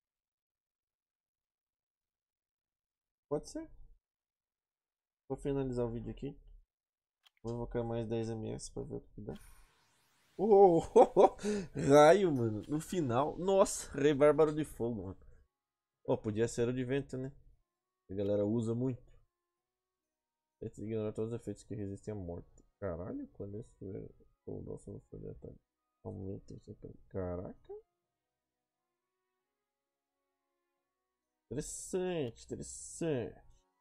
Pode ser. Vou finalizar o vídeo aqui. Vou invocar mais 10 ms pra ver o que dá. Oh, raio, mano. No final. Nossa, rei bárbaro de fogo, mano. Oh, podia ser o de vento, né? A galera usa muito. Esse ignora todos os efeitos que resistem à morte. Caralho, quando isso é. Oh, nossa, não foi detalhe. Aumenta isso aqui. Caraca. Interessante, interessante.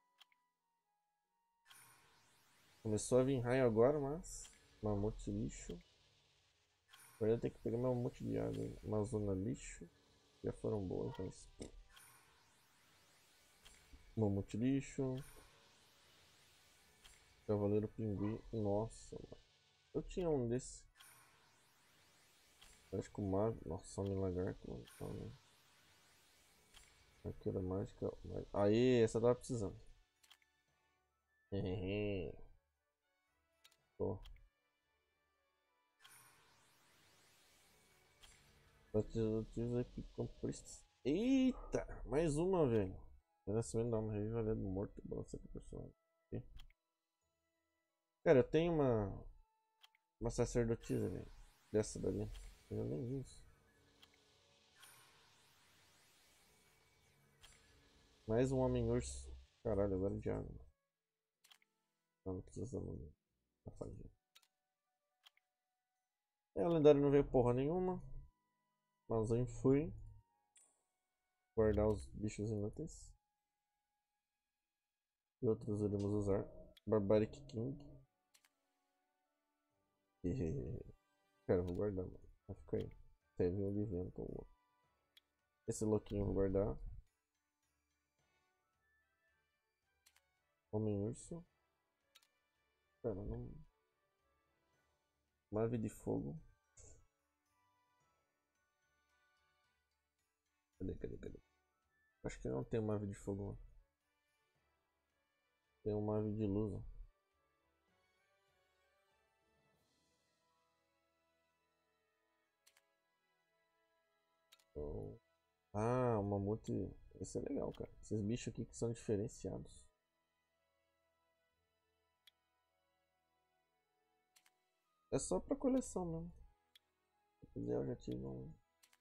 Começou a vir raio agora, mas. Mamute lixo. Agora tem que pegar mamute de água. Uma zona lixo. Já foram boas, mas. Mamute lixo. Cavaleiro pinguim. Nossa, mano. Eu tinha um desse. Acho que o mago. Nossa, homem lagarto, mano. Então, arqueira mágica. Aí, essa eu tava precisando. Pô. Utiliza aqui com eita! Mais uma, velho. Renascimento da alma revivalida do morto. Balança aqui, pessoal. Aqui. Cara, eu tenho uma sacerdotisa, velho. Dessa dali. Eu nem vi isso. Mais um homem urso. Caralho, agora de água. Não, não precisamos de safadinho. É, o lendário não veio porra nenhuma. Mas eu fui guardar os bichos inúteis. E outros iremos usar. Barbaric King. Cara, eu vou guardar, mano. Vai ficar aí. Teve um de vento. Esse louquinho eu vou guardar. Homem urso. Cara, não. Nave de fogo. Cadê, cadê, cadê? Acho que não tem uma ave de fogo, mano. Tem uma ave de luz, ó. Ah, o mamute. Esse é legal, cara. Esses bichos aqui que são diferenciados. É só pra coleção mesmo. Se quiser, eu já tive um.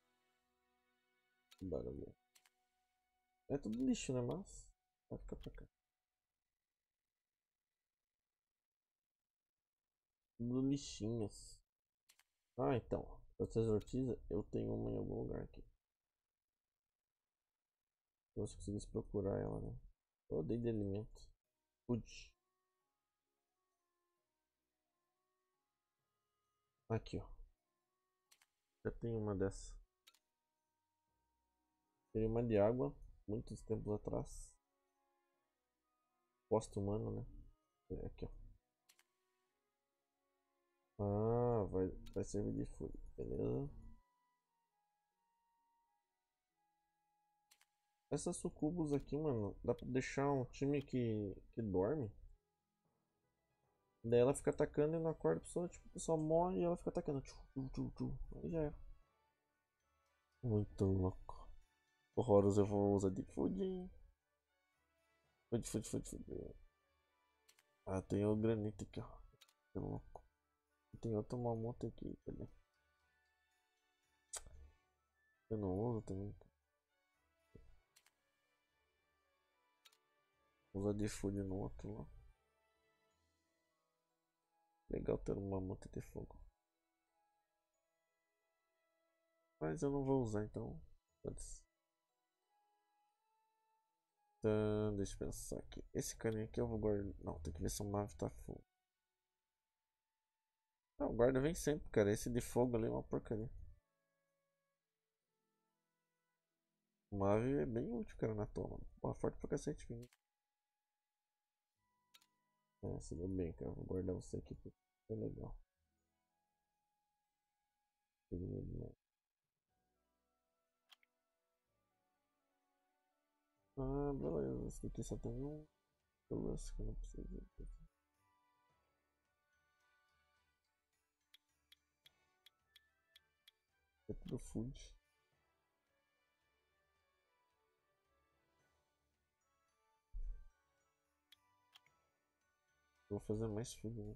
Barulho. É tudo lixo, né? Mas. Vai ficar pra cá. Tudo lixinhas. Ah, então. Essas ortigas, eu tenho uma em algum lugar aqui. Se você conseguisse procurar ela, né? Eu odeio de alimento. Food. Aqui, ó. Já tem uma dessa. Tem uma de água, muitos tempos atrás. Posto humano, né? É, aqui, ó. Ah, vai servir de food. Beleza. Essas sucubus aqui, mano, dá pra deixar um time que dorme. Daí ela fica atacando e não acorda a pessoa, tipo, a pessoa morre e ela fica atacando. Tchu, tchu, tchu, tchu. Aí já era. Muito louco. Horroroso, eu vou usar de food. Food, food, food, food. Ah, tem o granito aqui, ó. Que louco. Tem outro mamute aqui também. Eu não uso também. Usa de food no outro lá. Legal ter um mamute de fogo. Mas eu não vou usar, então. Pode-se. Então, deixa eu pensar aqui. Esse carinha aqui eu vou guardar. Não, tem que ver se o nave tá full. Não, o guarda vem sempre, cara. Esse de fogo ali é uma porcaria. O Mave é bem útil, cara, na toma. Pô, forte pra cacete, filho. É, se deu bem, cara. Vou guardar você aqui porque é legal. Ah, beleza. Esse daqui só tem um. Duas que eu não preciso. É tudo food. Vou fazer mais food, né?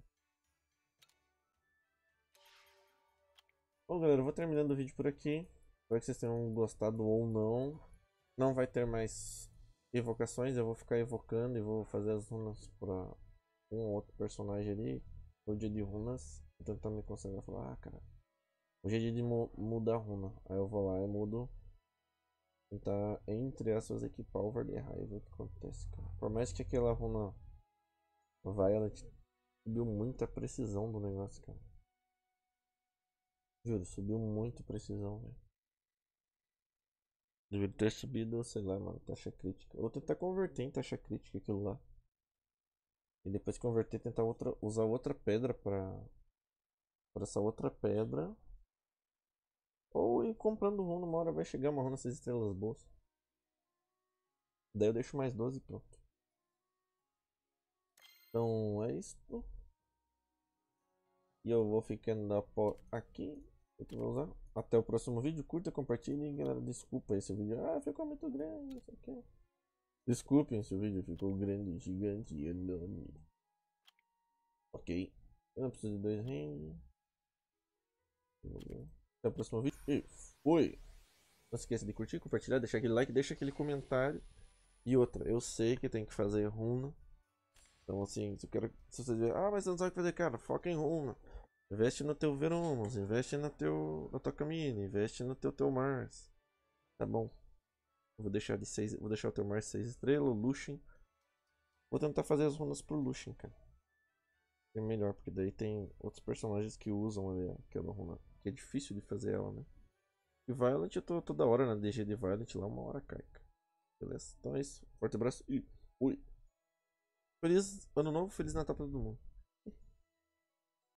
Bom, galera, eu vou terminando o vídeo por aqui. Espero que vocês tenham gostado ou não. Não vai ter mais evocações. Eu vou ficar evocando e vou fazer as runas pra um ou outro personagem ali. No dia de runas. Vou tentar me concentrar e falar, ah, cara. Hoje é dia de mudar a runa. Aí eu vou lá e mudo. Tentar, entre aspas, equipar o Verderrai e ver o que acontece, cara. Por mais que aquela runa Violet subiu muito a precisão do negócio, cara. Juro, subiu muito a precisão, velho. Deveria ter subido, sei lá, mano, taxa crítica. Eu vou tentar converter em taxa crítica aquilo lá. E depois converter, tentar usar outra pedra pra essa outra pedra. Ou ir comprando runa, uma hora vai chegar uma runa 6 estrelas boas. Daí eu deixo mais 12 e pronto. Então é isso. E eu vou ficando por aqui. Eu que vou usar. Até o próximo vídeo. Curta, compartilhe. Galera, desculpa esse vídeo. Ah, ficou muito grande. Não sei o que. Desculpem se o vídeo ficou grande, gigante e enorme. Ok. Eu não preciso de 2 rings. Até o próximo vídeo. E fui. Não se esqueça de curtir, compartilhar, deixar aquele like, deixa aquele comentário. E outra, eu sei que tem que fazer runa. Então assim, se você dizer, ah, mas você não sabe o que fazer, cara, foca em runa. Investe no teu Veromos, investe na tua Camille, investe no teu Mars. Tá bom. Vou deixar de 6, vou deixar o teu Mars 6 estrelas, o Lucian. Vou tentar fazer as runas pro Lucian, cara. É melhor, porque daí tem outros personagens que usam ali aquela runa. Que é difícil de fazer ela, né? E Violet eu tô toda hora na DG de Violet lá, uma hora cai, cara. Beleza? Então é isso. Forte abraço e fui. Feliz ano novo, feliz Natal pra todo mundo.